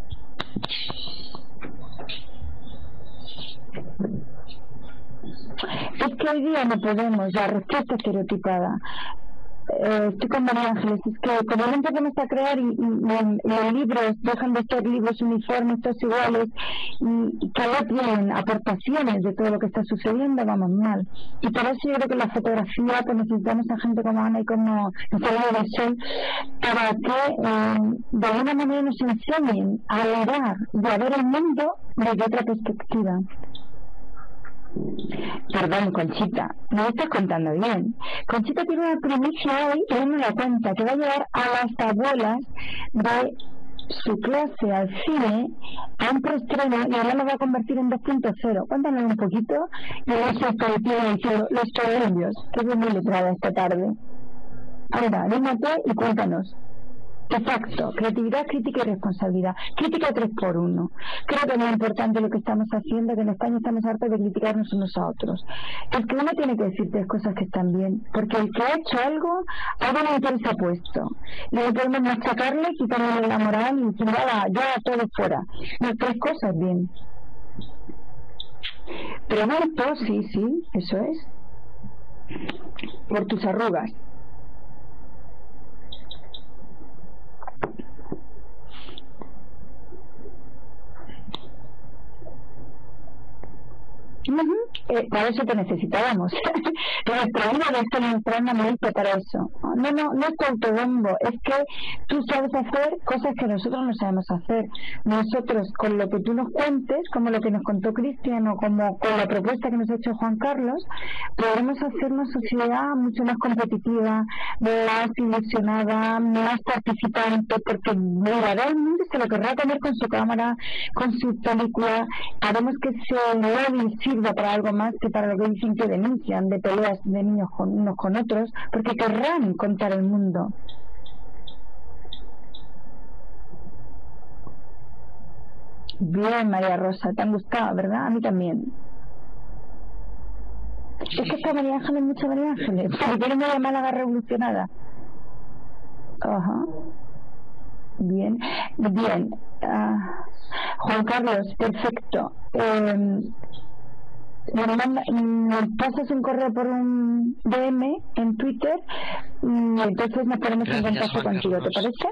Es que hoy día no podemos, la respuesta estereotipada. Eh, estoy con María Ángeles, es que como no empezamos a crear y, y, y los libros dejan de ser libros uniformes, todos iguales, y, y cada vez tienen aportaciones de todo lo que está sucediendo, vamos mal. Y por eso yo creo que la fotografía, pues necesitamos a gente como Ana y como Nicolás del Sol, para que eh, de alguna manera nos enseñen a mirar y a ver el mundo desde otra perspectiva. Perdón, Conchita, no me estás contando bien. Conchita tiene una primicia hoy, que no me la cuenta, que va a llevar a las abuelas de su clase al cine a un preestreno y ahora lo va a convertir en dos punto cero. Cuéntanos un poquito y vamos a estar diciendo los proverbios, que es muy letrada esta tarde. Anda, anímate y cuéntanos. Exacto, creatividad, crítica y responsabilidad. Crítica tres por uno. Creo que es muy importante lo que estamos haciendo, que en España estamos hartos de criticarnos unos a otros. El que uno tiene que decir tres cosas que están bien, porque el que ha hecho algo, algo no interesa puesto. Y no podemos machacarle, quitarle la moral y decir, nada, ya todo fuera. No, tres cosas bien. Pero muerto, sí, sí, eso es. Por tus arrugas. Uh-huh. Eh, para eso te necesitábamos. Nuestra vida debe ser nuestra analista para eso. No, no, no es tu autobombo, es que tú sabes hacer cosas que nosotros no sabemos hacer. Nosotros, con lo que tú nos cuentes, como lo que nos contó Cristian o como con la propuesta que nos ha hecho Juan Carlos, podremos hacer una sociedad mucho más competitiva, más ilusionada, más participante, porque mirará el mundo y se lo querrá comer con su cámara, con su película. Haremos que ese móvil sirva para algo más que para lo que dicen que denuncian de peleas de niños con unos con otros, porque querrán contar el mundo. Bien, María Rosa, te han gustado, ¿verdad? A mí también. Es que esta María Ángeles, mucha María Ángeles, porque tiene una Málaga revolucionada. Ajá. Bien, bien. Uh, Juan Carlos, perfecto. Eh, nos pasas un correo por un D M en Twitter y entonces nos ponemos en contacto contigo, ¿te parece?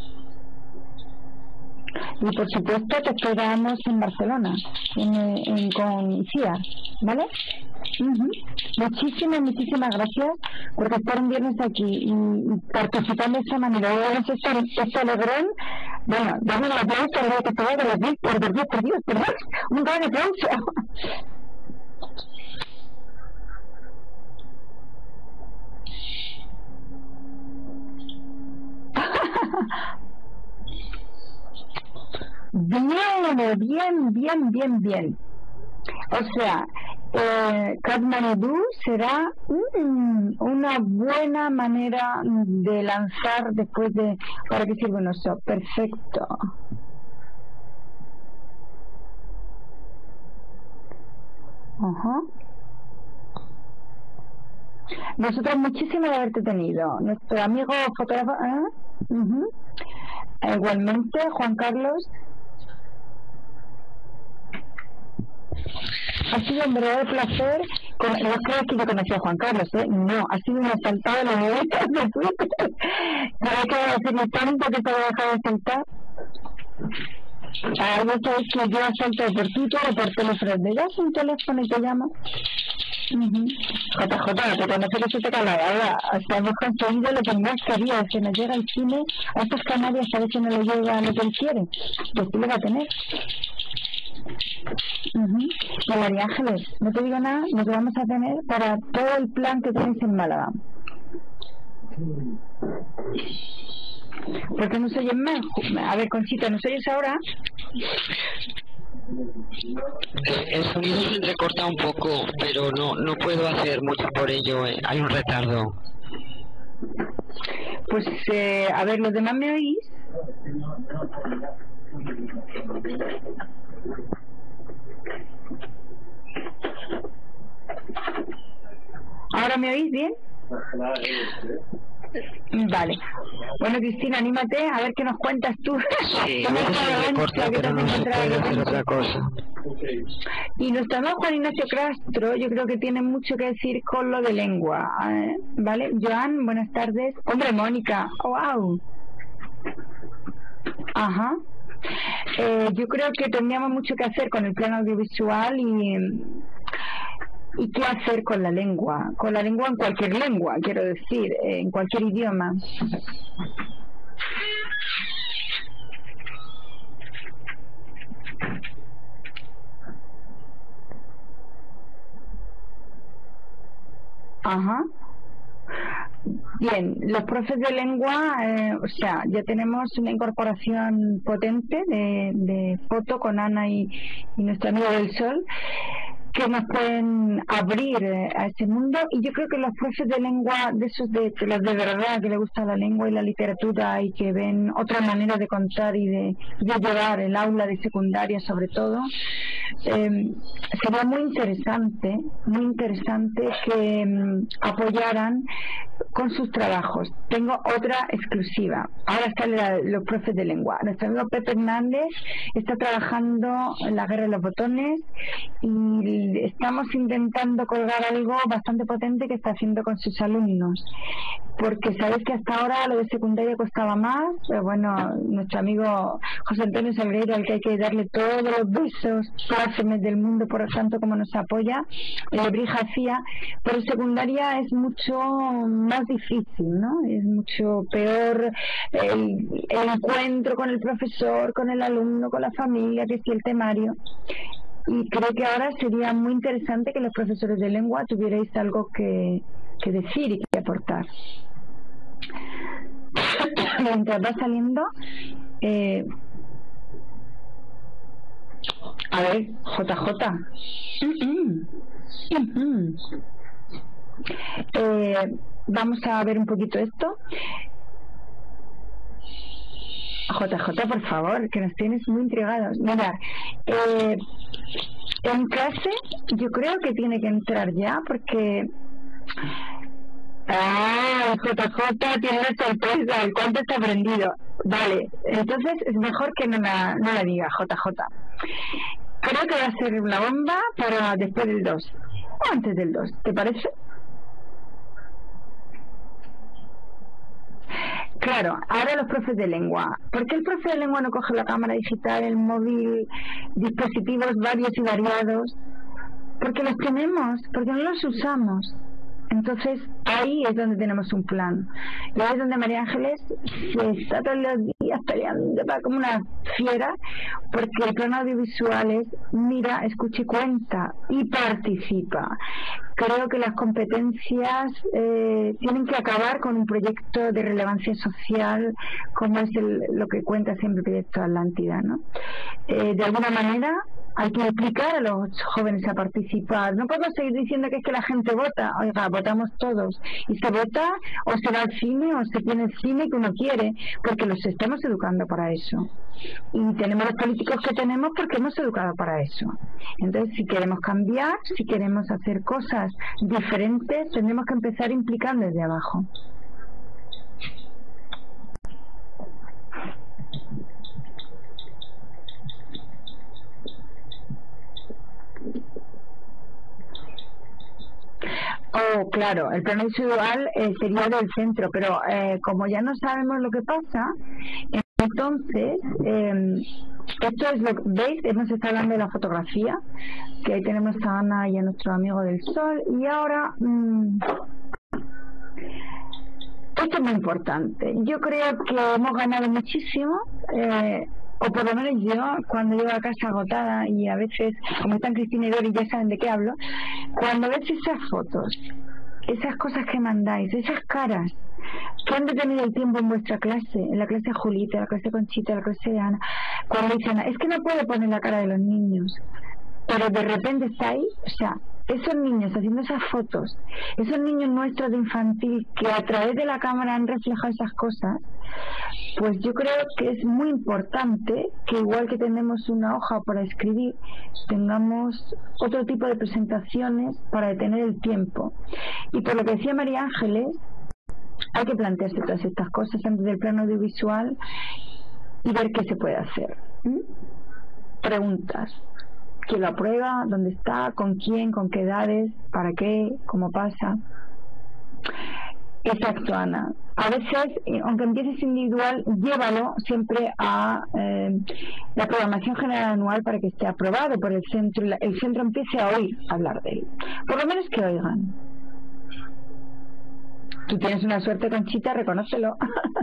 Y por supuesto te esperamos en Barcelona, en, en, con ICIA, ¿vale? Uh-huh. Muchísimas, muchísimas gracias por estar un viernes aquí y, y participar de esa manera. Vamos a estar este alegrón. Bueno, dame la aplauso a que te vaya de los diez, por Dios, por Dios, por Dios, un gran aplauso. pero bien, bien, bien, bien. O sea, eh, Kathmandu será mm, una buena manera de lanzar después de... ¿Para qué sirve un oso? Perfecto. Ajá. Nosotros muchísimo de haberte tenido. Nuestro amigo fotógrafo... ¿eh? Uh-huh. Igualmente, Juan Carlos. Ha sido un verdadero placer. Con, no creas que yo conocí a Juan Carlos, ¿eh? No, ha sido un asaltado de los momentos de Twitter. ¿Sabes qué voy a decirle tanto que te voy a dejar de saltar? Ah, ya sabes que yo asalto por Twitter o por teléfono. ¿Me das un teléfono y te llamo? Uh-huh. J J, te conoce que se te cae la baba. O sea, hemos conseguido lo que más quería. Se nos llega al cine a estos canarios, a ver si no le llega lo que él quiere. Pues tú lo vas a tener. Uh-huh. Y María Ángeles, no te digo nada, lo que vamos a tener para todo el plan que tenéis en Málaga. ¿Por qué no se oyen más? A ver, Conchita, ¿nos oyes ahora? El sonido se entrecorta un poco, pero no no puedo hacer mucho por ello, eh. Hay un retardo. Pues, eh, a ver, ¿los demás me oís? ¿Ahora me oís bien? Vale. Bueno, Cristina, anímate a ver qué nos cuentas tú. Sí, a veces se recorta, pero no se puede hacer otra cosa. Y nuestro amigo Juan Ignacio Castro, yo creo que tiene mucho que decir con lo de lengua, ¿eh? ¿Vale? Joan, buenas tardes. Hombre, Mónica, wow. Ajá. Eh, yo creo que tendríamos mucho que hacer con el plano audiovisual y... ¿Y qué hacer con la lengua? Con la lengua en cualquier lengua, quiero decir, en cualquier idioma. Ajá. Bien, los profes de lengua, eh, o sea, ya tenemos una incorporación potente de, de foto con Ana y, y nuestro amigo del Sol, que nos pueden abrir eh, a ese mundo. Y yo creo que los profes de lengua, de esos de que los de verdad que les gusta la lengua y la literatura y que ven otra manera de contar y de, de llevar el aula de secundaria sobre todo, eh, sería muy interesante, muy interesante que eh, apoyaran con sus trabajos. Tengo otra exclusiva. Ahora están la, los profes de lengua. Nuestro amigo Pepe Hernández está trabajando en la guerra de los botones y estamos intentando colgar algo bastante potente que está haciendo con sus alumnos, porque sabéis que hasta ahora lo de secundaria costaba más. Pero bueno, nuestro amigo José Antonio Salgueiro, al que hay que darle todos los besos plácemes del mundo por tanto como nos apoya, el Brija hacía, pero secundaria es mucho más difícil, ¿no? Es mucho peor el, el encuentro con el profesor, con el alumno, con la familia, que si el temario. Y creo que ahora sería muy interesante que los profesores de lengua tuvierais algo que, que decir y que aportar. Mientras va saliendo, eh, a ver, J J. Mm-mm. Mm-mm. Eh, vamos a ver un poquito esto. J J, por favor, que nos tienes muy intrigados. Mira, eh, en clase yo creo que tiene que entrar ya porque... Ah, J J tiene una sorpresa, el cuánto está prendido. Vale, entonces es mejor que no la, no la diga, J J. Creo que va a ser una bomba para después del dos, o antes del dos, ¿te parece? Claro, ahora los profes de lengua. ¿Por qué el profe de lengua no coge la cámara digital, el móvil, dispositivos varios y variados? Porque los tenemos, porque no los usamos. Entonces ahí es donde tenemos un plan. Y ahí es donde María Ángeles se está todos los días peleando como una fiera, porque el plan audiovisual es mira, escucha y cuenta y participa. creo que las competencias eh, tienen que acabar con un proyecto de relevancia social como es el, lo que cuenta siempre el proyecto Atlántida, ¿no? Eh, de alguna manera hay que implicar a los jóvenes a participar. No podemos seguir diciendo que es que la gente vota. Oiga, votamos todos. Y se vota o se va al cine o se tiene el cine que uno quiere, porque los estamos educando para eso. Y tenemos los políticos que tenemos porque hemos educado para eso. Entonces, si queremos cambiar, si queremos hacer cosas diferentes, tendremos que empezar implicando desde abajo. Oh, claro, el plano visual eh, sería del centro, pero eh, como ya no sabemos lo que pasa, entonces, eh, esto es lo que, ¿veis? Hemos estado hablando de la fotografía, que ahí tenemos a Ana y a nuestro amigo del sol, y ahora, mmm, esto es muy importante. Yo creo que hemos ganado muchísimo, eh, o por lo menos yo, cuando llego a casa agotada, y a veces, como están Cristina y Dori, ya saben de qué hablo, cuando ves esas fotos, esas cosas que mandáis, esas caras que han detenido el tiempo en vuestra clase, en la clase de Julita, en la clase de Conchita, en la clase de Ana, cuando dicen, es que no puedo poner la cara de los niños, pero de repente está ahí, o sea, esos niños haciendo esas fotos, esos niños nuestros de infantil que a través de la cámara han reflejado esas cosas, pues yo creo que es muy importante que igual que tenemos una hoja para escribir, tengamos otro tipo de presentaciones para detener el tiempo. Y por lo que decía María Ángeles, hay que plantearse todas estas cosas antes del plano audiovisual y ver qué se puede hacer. ¿Mm? Preguntas. ¿Quién lo aprueba? ¿Dónde está? ¿Con quién? ¿Con qué edades? ¿Para qué? ¿Cómo pasa? Exacto, Ana. A veces, aunque empieces individual, llévalo siempre a eh, la programación general anual para que esté aprobado por el centro y el centro empiece a oír hablar de él. Por lo menos que oigan. Tú tienes una suerte, Conchita, reconócelo.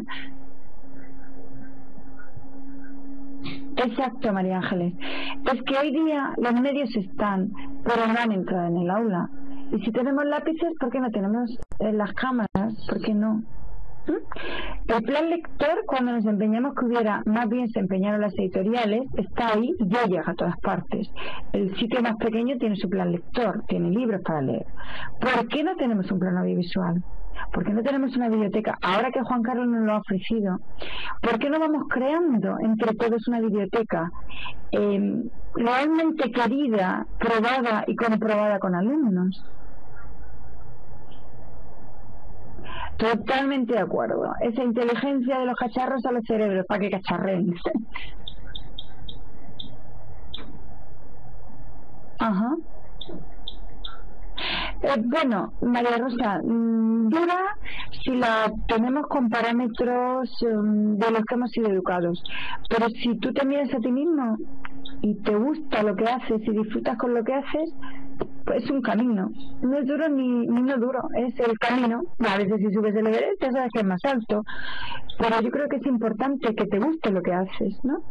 Exacto, María Ángeles. Es que hoy día los medios están, pero no han entrado en el aula. Y si tenemos lápices, ¿por qué no tenemos eh, las cámaras? ¿Por qué no? ¿Mm? El plan lector, cuando nos empeñamos que hubiera, más bien se empeñaron las editoriales, está ahí y ya llega a todas partes. El sitio más pequeño tiene su plan lector, tiene libros para leer. ¿Por qué no tenemos un plan audiovisual? ¿Por qué no tenemos una biblioteca? Ahora que Juan Carlos nos lo ha ofrecido, ¿por qué no vamos creando entre todos una biblioteca eh, realmente querida, probada y comprobada con alumnos? Totalmente de acuerdo. Esa inteligencia de los cacharros a los cerebros, para que cacharren. Ajá. Eh, bueno, María Rosa, mmm, dura si la tenemos con parámetros um, de los que hemos sido educados, pero si tú te miras a ti mismo y te gusta lo que haces y disfrutas con lo que haces, pues es un camino, no es duro ni, ni no duro, es el camino. A veces si subes el Everest ya sabes que es más alto, pero yo creo que es importante que te guste lo que haces, ¿no?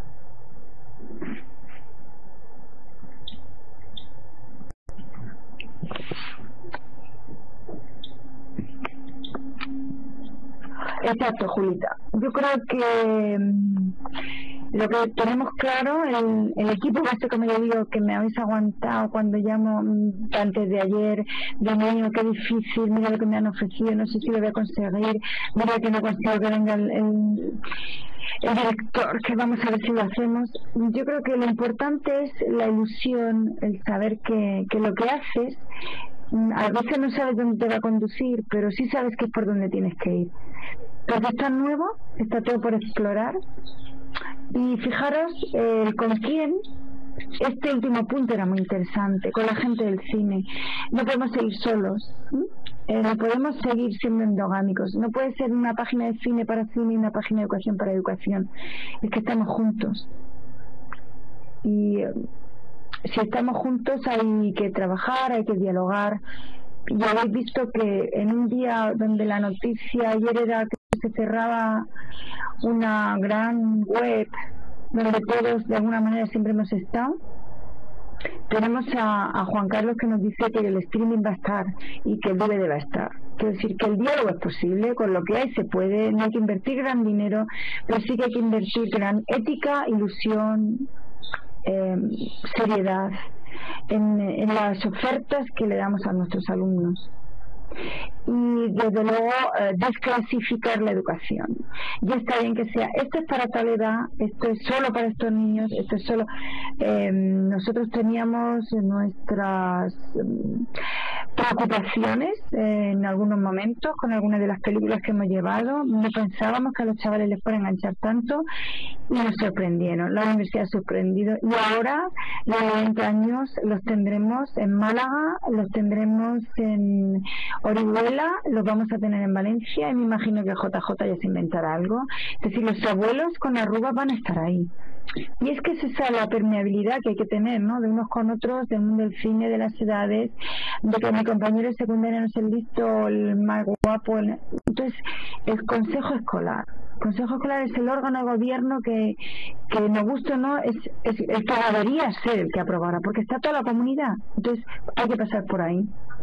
Exacto, Julita. Yo creo que mmm, lo que tenemos claro, el, el equipo base, como yo digo, que me habéis aguantado cuando llamo mmm, antes de ayer, de niño, qué difícil, mira lo que me han ofrecido, no sé si lo voy a conseguir, mira que no consigo que venga el, el, el director, que vamos a ver si lo hacemos. Yo creo que lo importante es la ilusión, el saber que, que lo que haces, a veces no sabes dónde te va a conducir, pero sí sabes que es por donde tienes que ir. Porque está nuevo, está todo por explorar. Y fijaros eh, con quién, este último punto era muy interesante, con la gente del cine. No podemos seguir solos, eh, no podemos seguir siendo endogámicos. No puede ser una página de cine para cine y una página de educación para educación. Es que estamos juntos. Y eh, si estamos juntos hay que trabajar, hay que dialogar. Ya habéis visto que en un día donde la noticia ayer era que se cerraba una gran web donde todos de alguna manera siempre hemos estado, tenemos a, a Juan Carlos que nos dice que el streaming va a estar y que el D V D va a estar. Quiero decir que el diálogo es posible, con lo que hay se puede, no hay que invertir gran dinero, pero sí que hay que invertir gran ética, ilusión, eh, seriedad en, en las ofertas que le damos a nuestros alumnos. Y desde luego eh, desclasificar la educación. Ya está bien que sea, esto es para tal edad, esto es solo para estos niños, esto es solo eh, nosotros teníamos nuestras eh, preocupaciones eh, en algunos momentos con algunas de las películas que hemos llevado. No pensábamos que a los chavales les fuera a enganchar tanto y nos sorprendieron, la universidad ha sorprendido, y ahora los noventa años los tendremos en Málaga, los tendremos en Orihuela, los vamos a tener en Valencia, y me imagino que J J ya se inventará algo. Es decir, los abuelos con arrugas van a estar ahí. Y es que es esa la permeabilidad que hay que tener, ¿no? De unos con otros, del mundo del cine, de las edades, de que mi compañero de secundaria no es el listo, el más guapo. El... Entonces, el consejo escolar. El consejo escolar es el órgano de gobierno que, que nos gusta o no, es, es el que debería ser el que aprobara, porque está toda la comunidad. Entonces, hay que pasar por ahí.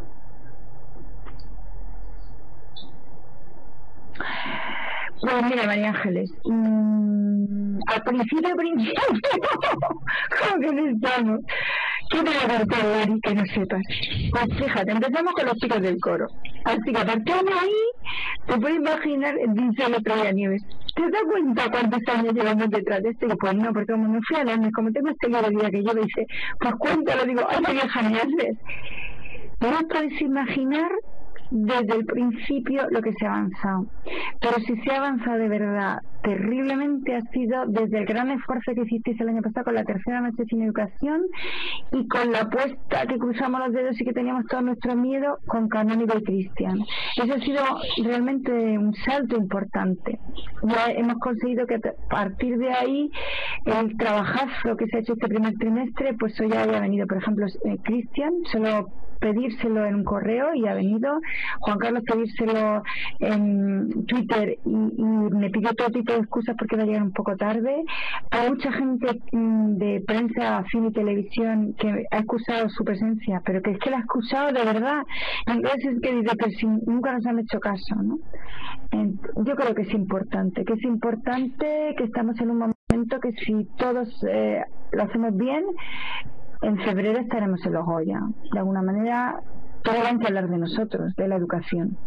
Pues mira, María Ángeles, mmm, al principio, principio, ¿cómo que no estamos? ¿Qué te voy a contar, Lari, que no sepas? Pues fíjate, empezamos con los chicos del coro. Así que a partir de ahí, te puedes imaginar, dice el otro día Nieves, ¿te das cuenta cuántos años llevamos detrás de esto? Y pues no, porque como me fui a leerme, como tengo este libro de vida que yo dice, pues cuéntalo, digo, ay, María Ángeles, no puedes imaginar desde el principio lo que se ha avanzado, pero si se ha avanzado de verdad terriblemente ha sido desde el gran esfuerzo que hicisteis el año pasado con la tercera noche sin educación y con la apuesta que cruzamos los dedos y que teníamos todo nuestro miedo con Canónigo y Cristian. Eso ha sido realmente un salto importante. Ya hemos conseguido que a partir de ahí el trabajazo que se ha hecho este primer trimestre, pues hoy ya haya venido, por ejemplo, eh, Cristian, solo pedírselo en un correo y ha venido, Juan Carlos pedírselo en Twitter y, y me pidió todo tipo de excusas porque va a llegar un poco tarde. Hay mucha gente de prensa, cine y televisión que ha excusado su presencia, pero que es que la ha excusado de verdad. Entonces es que dice que si, nunca nos han hecho caso, ¿no? Yo creo que es importante, que es importante que estamos en un momento que si todos eh, lo hacemos bien, en febrero estaremos en los Goya. De alguna manera, todo van a hablar de nosotros, de la educación.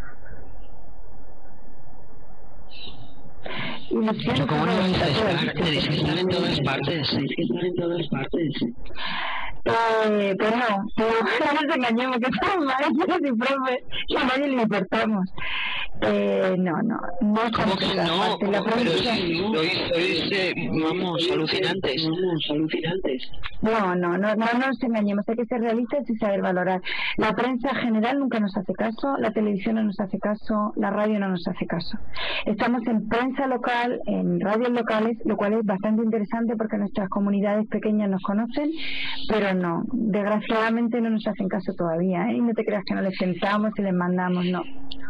Y pero ¿cómo no vais a estar? Tenéis que estar en todas partes. Tenéis que estar en todas partes. Eh, pues no, no nos engañemos, que somos maestros y profes y a nadie le importamos. Eh, no, no, no es ¿cómo que no? La pero si sois, sois eh, vamos, alucinantes. Vamos, alucinantes. No, no, no, no nos engañemos, hay que ser realistas y saber valorar. La prensa general nunca nos hace caso, la televisión no nos hace caso, la radio no nos hace caso. Estamos en prensa local, en radios locales, lo cual es bastante interesante porque nuestras comunidades pequeñas nos conocen, pero no, desgraciadamente no nos hacen caso todavía, ¿eh? Y no te creas que no les tentamos y les mandamos, no.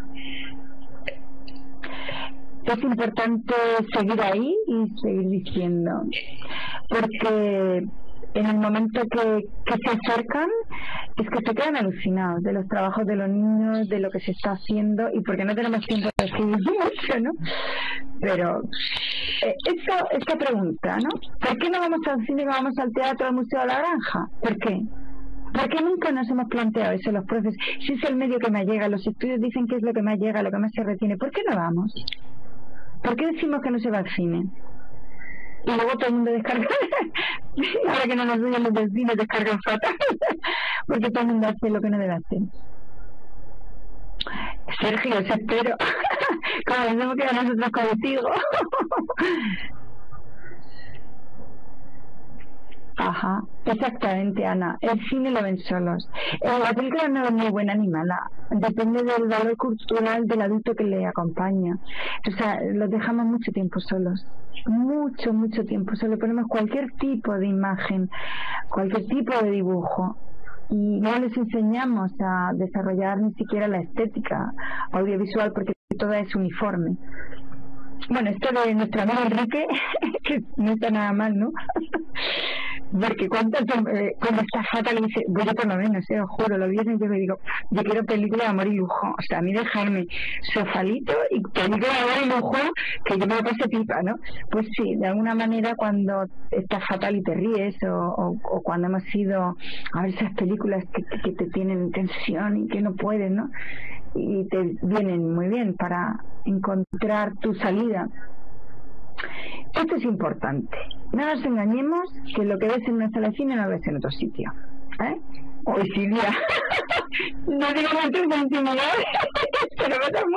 Es importante seguir ahí y seguir diciendo, porque en el momento que, que se acercan es que se quedan alucinados de los trabajos de los niños, de lo que se está haciendo, y porque no tenemos tiempo de escribir mucho, ¿no? Pero eh, esta, esta pregunta, ¿no? ¿Por qué no vamos al cine, no vamos al teatro, al Museo de la Granja? ¿Por qué? ¿Por qué nunca nos hemos planteado eso los profes? Si es el medio que más llega, los estudios dicen que es lo que más llega, lo que más se retiene, ¿por qué no vamos? ¿Por qué decimos que no se va al cine? Y luego todo el mundo descarga. Ahora que no nos duelen los del cine, descargan fatal. Porque todo el mundo hace lo que no debe hacer. Sergio, os espero. Como nos hemos quedado nosotros contigo. Ajá, exactamente, Ana. El cine lo ven solos. Eh, la película no es muy buena ni mala. Depende del valor cultural del adulto que le acompaña. O sea, los dejamos mucho tiempo solos. Mucho, mucho tiempo. Solo ponemos cualquier tipo de imagen, cualquier tipo de dibujo. Y no les enseñamos a desarrollar ni siquiera la estética audiovisual porque toda es uniforme. Bueno, esto de nuestro amigo Enrique, que no está nada mal, ¿no? porque cuánto eh, cuando está fatal le dice, voy a por lo menos, eh, os juro, los viernes yo me digo, yo quiero película de amor y lujo, o sea, a mí dejarme sofalito y película de amor y lujo, que yo me lo pase pipa, ¿no? Pues sí, de alguna manera cuando estás fatal y te ríes, o, o, o cuando hemos ido a ver esas películas que, que, que te tienen tensión y que no puedes, ¿no? Y te vienen muy bien para encontrar tu salida. Esto es importante. No nos engañemos que lo que ves en una sala de cine no lo ves en otro sitio. ¿Eh? Hoy sí día. No digo metros de intimidad, pero ve todo el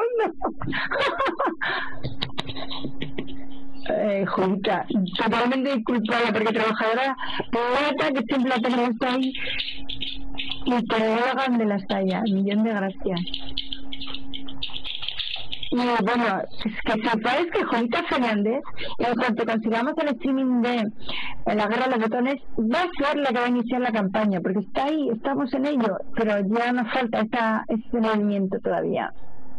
mundo. Eh, Julita, totalmente disculpada porque trabajadora plata que siempre la tenemos ahí y que lo hagan de las tallas. Millón de gracias. Y bueno, que sepáis que Juanita Fernández, en cuanto consigamos el streaming de La Guerra de los Botones, va a ser la que va a iniciar la campaña, porque está ahí, estamos en ello, pero ya nos falta esa, ese movimiento todavía.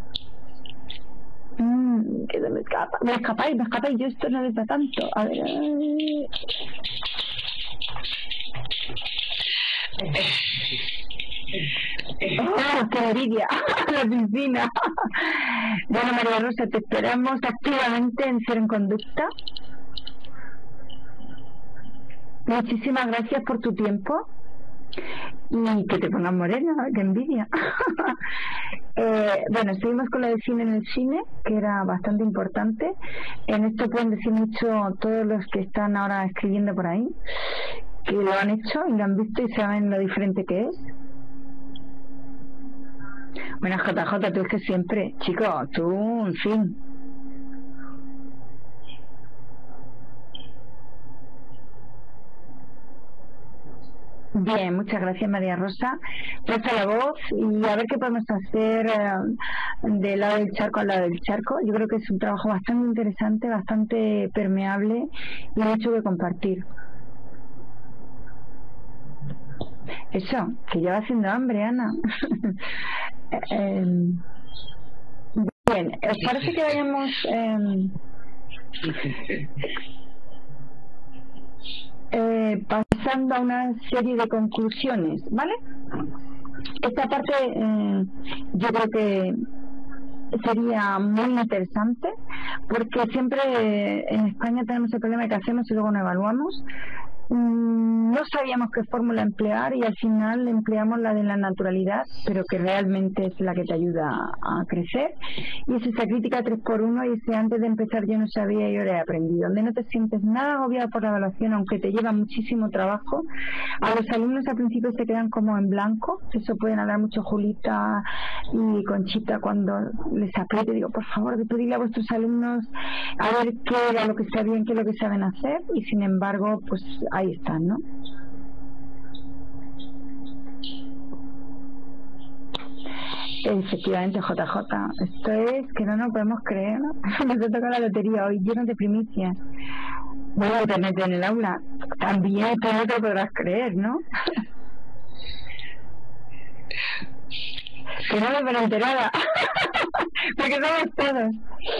Mm, que se me escapa, me escapáis, me escapáis, yo esto no les da tanto. A ver, ay. ¡Oh, qué envidia! La piscina. Bueno, María Rosa, te esperamos activamente en Cero en Conducta. Muchísimas gracias por tu tiempo y que te pongas morena, qué envidia. eh, bueno, seguimos con lo del cine en el cine, que era bastante importante. En esto pueden decir mucho todos los que están ahora escribiendo por ahí, que lo han hecho y lo han visto y saben lo diferente que es. Bueno, J J, tú es que siempre, chico, tú, en fin. Bien, muchas gracias, María Rosa. Presta la voz y a ver qué podemos hacer eh, del lado del charco al lado del charco. Yo creo que es un trabajo bastante interesante, bastante permeable y mucho que compartir. Eso, que ya va haciendo hambre, Ana. eh, bien, ¿os parece que vayamos eh, eh, pasando a una serie de conclusiones, ¿vale? Esta parte eh, yo creo que sería muy interesante porque siempre eh, en España tenemos el problema de que hacemos y luego no evaluamos. No sabíamos qué fórmula emplear y al final empleamos la de la naturalidad, pero que realmente es la que te ayuda a crecer. Y es esa crítica tres por uno y ese antes de empezar yo no sabía y ahora he aprendido. Donde no te sientes nada agobiado por la evaluación, aunque te lleva muchísimo trabajo. A los alumnos al principio se quedan como en blanco. Eso pueden hablar mucho Julita y Conchita cuando les apriete. Digo, por favor, pedirle a vuestros alumnos a ver qué era lo que sabían, qué es lo que saben hacer. Y sin embargo, pues ahí están, ¿no? Efectivamente, J J, esto es que no nos podemos creer, ¿no? Nos toca la lotería hoy, llenos de primicias. Bueno, a internet en el aula, también, pero no te lo podrás creer, ¿no? Que no me ven enterada, porque somos todos.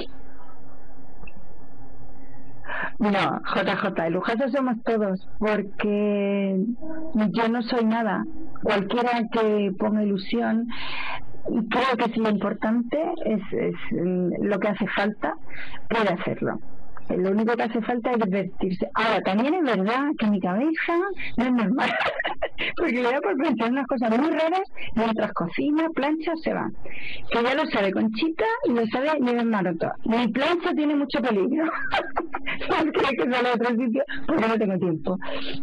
No, J J, el lujazo somos todos, porque yo no soy nada. Cualquiera que ponga ilusión, creo que es lo importante, es, es lo que hace falta, puede hacerlo. Lo único que hace falta es divertirse. Ahora, también es verdad que mi cabeza no es normal, porque le da por pensar unas cosas muy raras y otras cocinas, planchas, se van. Que ya lo sabe Conchita y lo sabe Nieves Maroto. Mi plancha tiene mucho peligro. No creo que sale a otro sitio porque no tengo tiempo.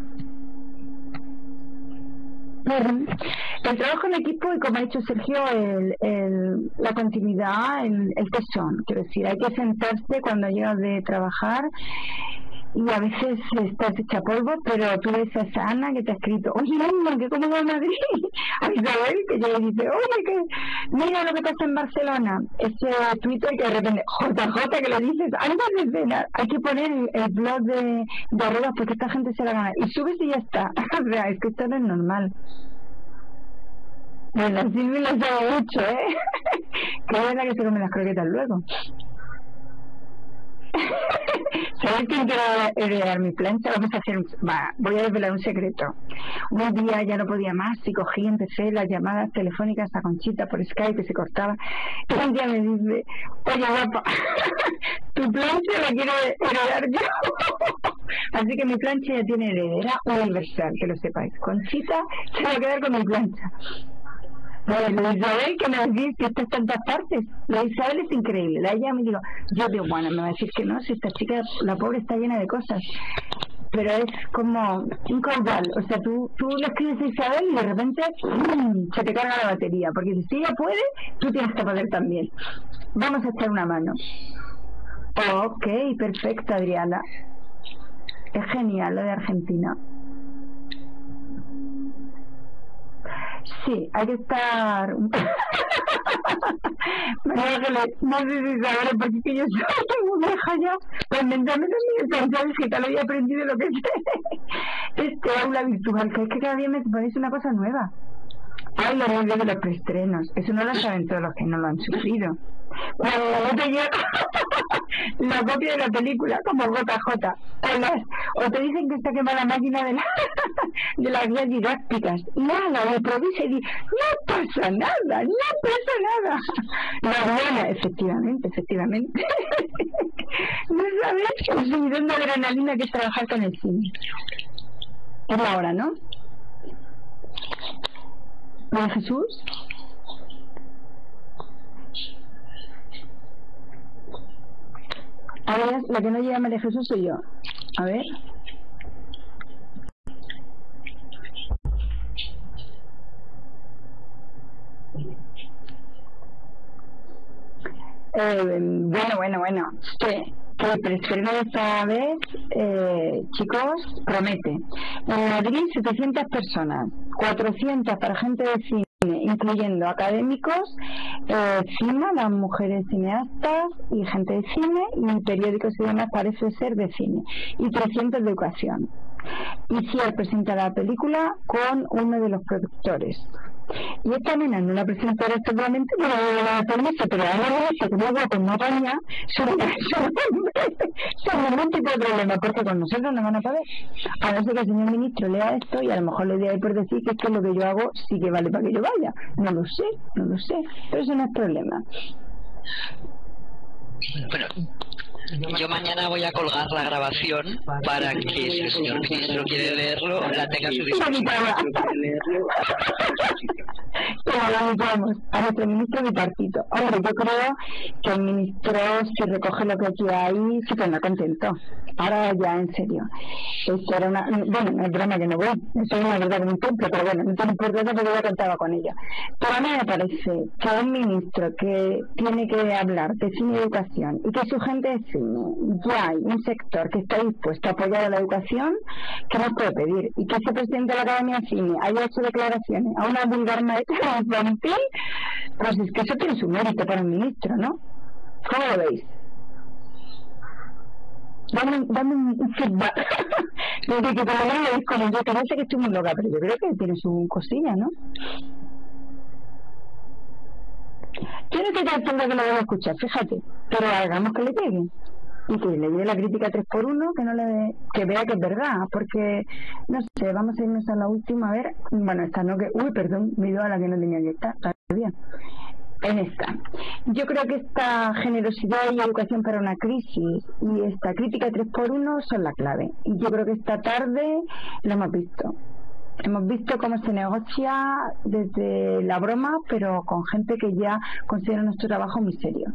El trabajo en equipo y, como ha dicho Sergio, el, el, la continuidad, el, el tesón. Quiero decir, hay que sentarse cuando llegas de trabajar y a veces estás hecha polvo, pero tú ves a esa Ana que te ha escrito, oye, Ana, que cómo va Madrid, a Isabel, que yo le dice, oye, que mira lo que pasa en Barcelona, ese Twitter que de repente, J J, que le dices, antes de cenar, hay que poner el, el blog de, de arroba porque esta gente se la gana, y subes y ya está. O sea, es que esto no es normal. Bueno, Silvia lo sabe mucho, ¿eh? Que es verdad que se comen las croquetas luego. ¿Sabes quién quiere heredar mi plancha? Vamos a hacer un... Va, voy a desvelar un secreto. Un día ya no podía más y cogí, empecé las llamadas telefónicas a Conchita por Skype que se cortaba. Y un día me dice, oye guapa, tu plancha la quiero heredar yo. Así que mi plancha ya tiene heredera universal, que lo sepáis. Conchita se va a quedar con mi plancha. Pues la Isabel, que me decís que está en tantas partes. La Isabel es increíble. La ella me digo, yo digo, bueno, me va a decir que no, si esta chica, la pobre, está llena de cosas. Pero es como un caudal. O sea, tú, tú le escribes a Isabel y de repente ¡mmm! Se te carga la batería. Porque si ella puede, tú tienes que poder también. Vamos a echar una mano. Ok, perfecto, Adriana. Es genial lo de Argentina. Sí, hay que estar... no sé si sabré porque que yo soy muy vieja ya. Pues mentalmente mi defensa digital había aprendido lo que sé. Este aula virtual, que es que cada día me ponéis una cosa nueva. Ay, los nervios de los preestrenos. Eso no lo saben todos los que no lo han sufrido. Cuando te llega la copia de la película como J J o, las, o te dicen que está quemada la máquina de, la, de las guías didácticas, nada, improvisa y dice no pasa nada, no pasa nada. No, bueno, efectivamente, efectivamente. No sabes el subidón de adrenalina que es trabajar con el cine. Es la hora, ¿no? ¿María Jesús? A ver, la que no llega a María Jesús soy yo. A ver. Eh, bueno, bueno, bueno. Sí. Que el preestreno de esta vez, eh, chicos, promete. En Madrid, setecientas personas, cuatrocientas para gente de cine, incluyendo académicos, eh, cine, las mujeres cineastas y gente de cine, y periódicos y demás parece ser de cine, y trescientos de educación. Y Ciar presenta la película con uno de los productores. Y esta nena no la presentará actualmente por la permiso, pero ahora dice que luego con una paña sobre ningún tipo de problema, porque con nosotros no van a poder. A no ser que el señor ministro lea esto y a lo mejor le dé por decir que es que lo que yo hago sí que vale para que yo vaya. No lo sé, no lo sé, pero eso no es problema. Bueno, yo mañana voy a colgar la grabación para que si el señor ministro quiere leerlo, la tenga a su disposición. Como lo invitamos a nuestro ministro bipartito. Hombre, yo creo que el ministro, si recoge lo que aquí hay, se pondrá contento. Ahora ya, en serio. Esto era una... Bueno, no es broma que no voy. Eso es una verdad como un templo, pero bueno, no tiene importancia porque yo contaba con ella. Pero a mí me parece que un ministro que tiene que hablar de cine y educación y que su gente de cine, ya hay un sector que está dispuesto a apoyar a la educación, que no puede pedir. Y que ese presidente de la Academia de Cine haya hecho declaraciones a una vulgar maestra infantil, pues es que eso tiene su mérito para un ministro, ¿no? ¿Cómo lo veis? Dame, dame un feedback. Desde que por lo menos lo veis como yo, que no sé que estoy muy loca, pero yo creo que tiene su cosilla, ¿no? Yo no estoy tratando que lo voy a escuchar, fíjate, pero hagamos que le llegue. Y que le llegue la crítica tres por uno, que no le dé, que vea que es verdad, porque, no sé, vamos a irnos a la última, a ver, bueno, esta no que, uy, perdón, me he ido a la que no tenía que estar, está bien. En esta. Yo creo que esta generosidad y educación para una crisis y esta crítica tres por uno son la clave. Y yo creo que esta tarde lo hemos visto. Hemos visto cómo se negocia desde la broma, pero con gente que ya considera nuestro trabajo muy serio.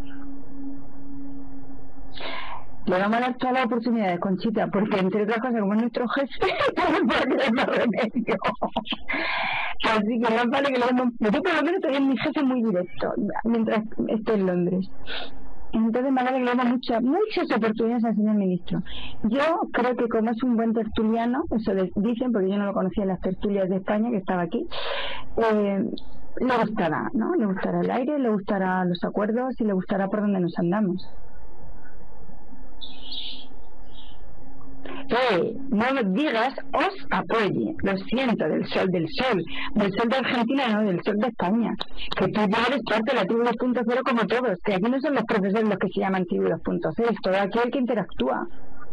Le vamos a dar todas las oportunidades, Conchita, porque entre otras cosas, como es nuestro jefe, no hay remedio. Así que más vale que le demos... Yo por lo menos todavía mi jefe muy directo, mientras esté en Londres. Entonces más vale que le demos muchas, muchas oportunidades al señor ministro. Yo creo que como es un buen tertuliano, eso dicen, porque yo no lo conocía en las tertulias de España, que estaba aquí, eh, le gustará, ¿no? Le gustará el aire, le gustará los acuerdos y le gustará por donde nos andamos. apoye, no digas os apoye. Lo siento, del sol, del sol, del sol de Argentina, no, del sol de España. Que tú ya eres parte de la tribu dos punto cero como todos, que aquí no son los profesores los que se llaman tribu dos punto cero, todo aquel que interactúa.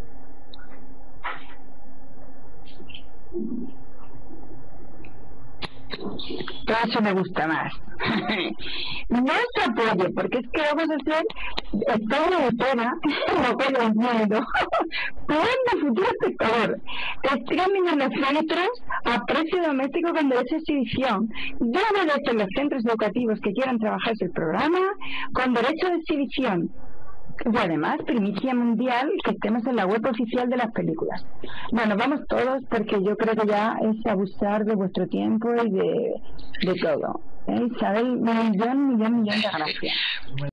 Todo eso me gusta más. No se apoye, porque es que vamos a hacer España de pena, no con el miedo. Plan de futuro espectador. Streaming en los centros a precio doméstico con derecho de exhibición. Ya en los centros educativos que quieran trabajarse el programa con derecho de exhibición. Y además, primicia mundial, que estemos en la web oficial de las películas. Bueno, vamos todos porque yo creo que ya es abusar de vuestro tiempo y de, de todo. ¿Eh? Isabel, millón, millón, millón de gracias.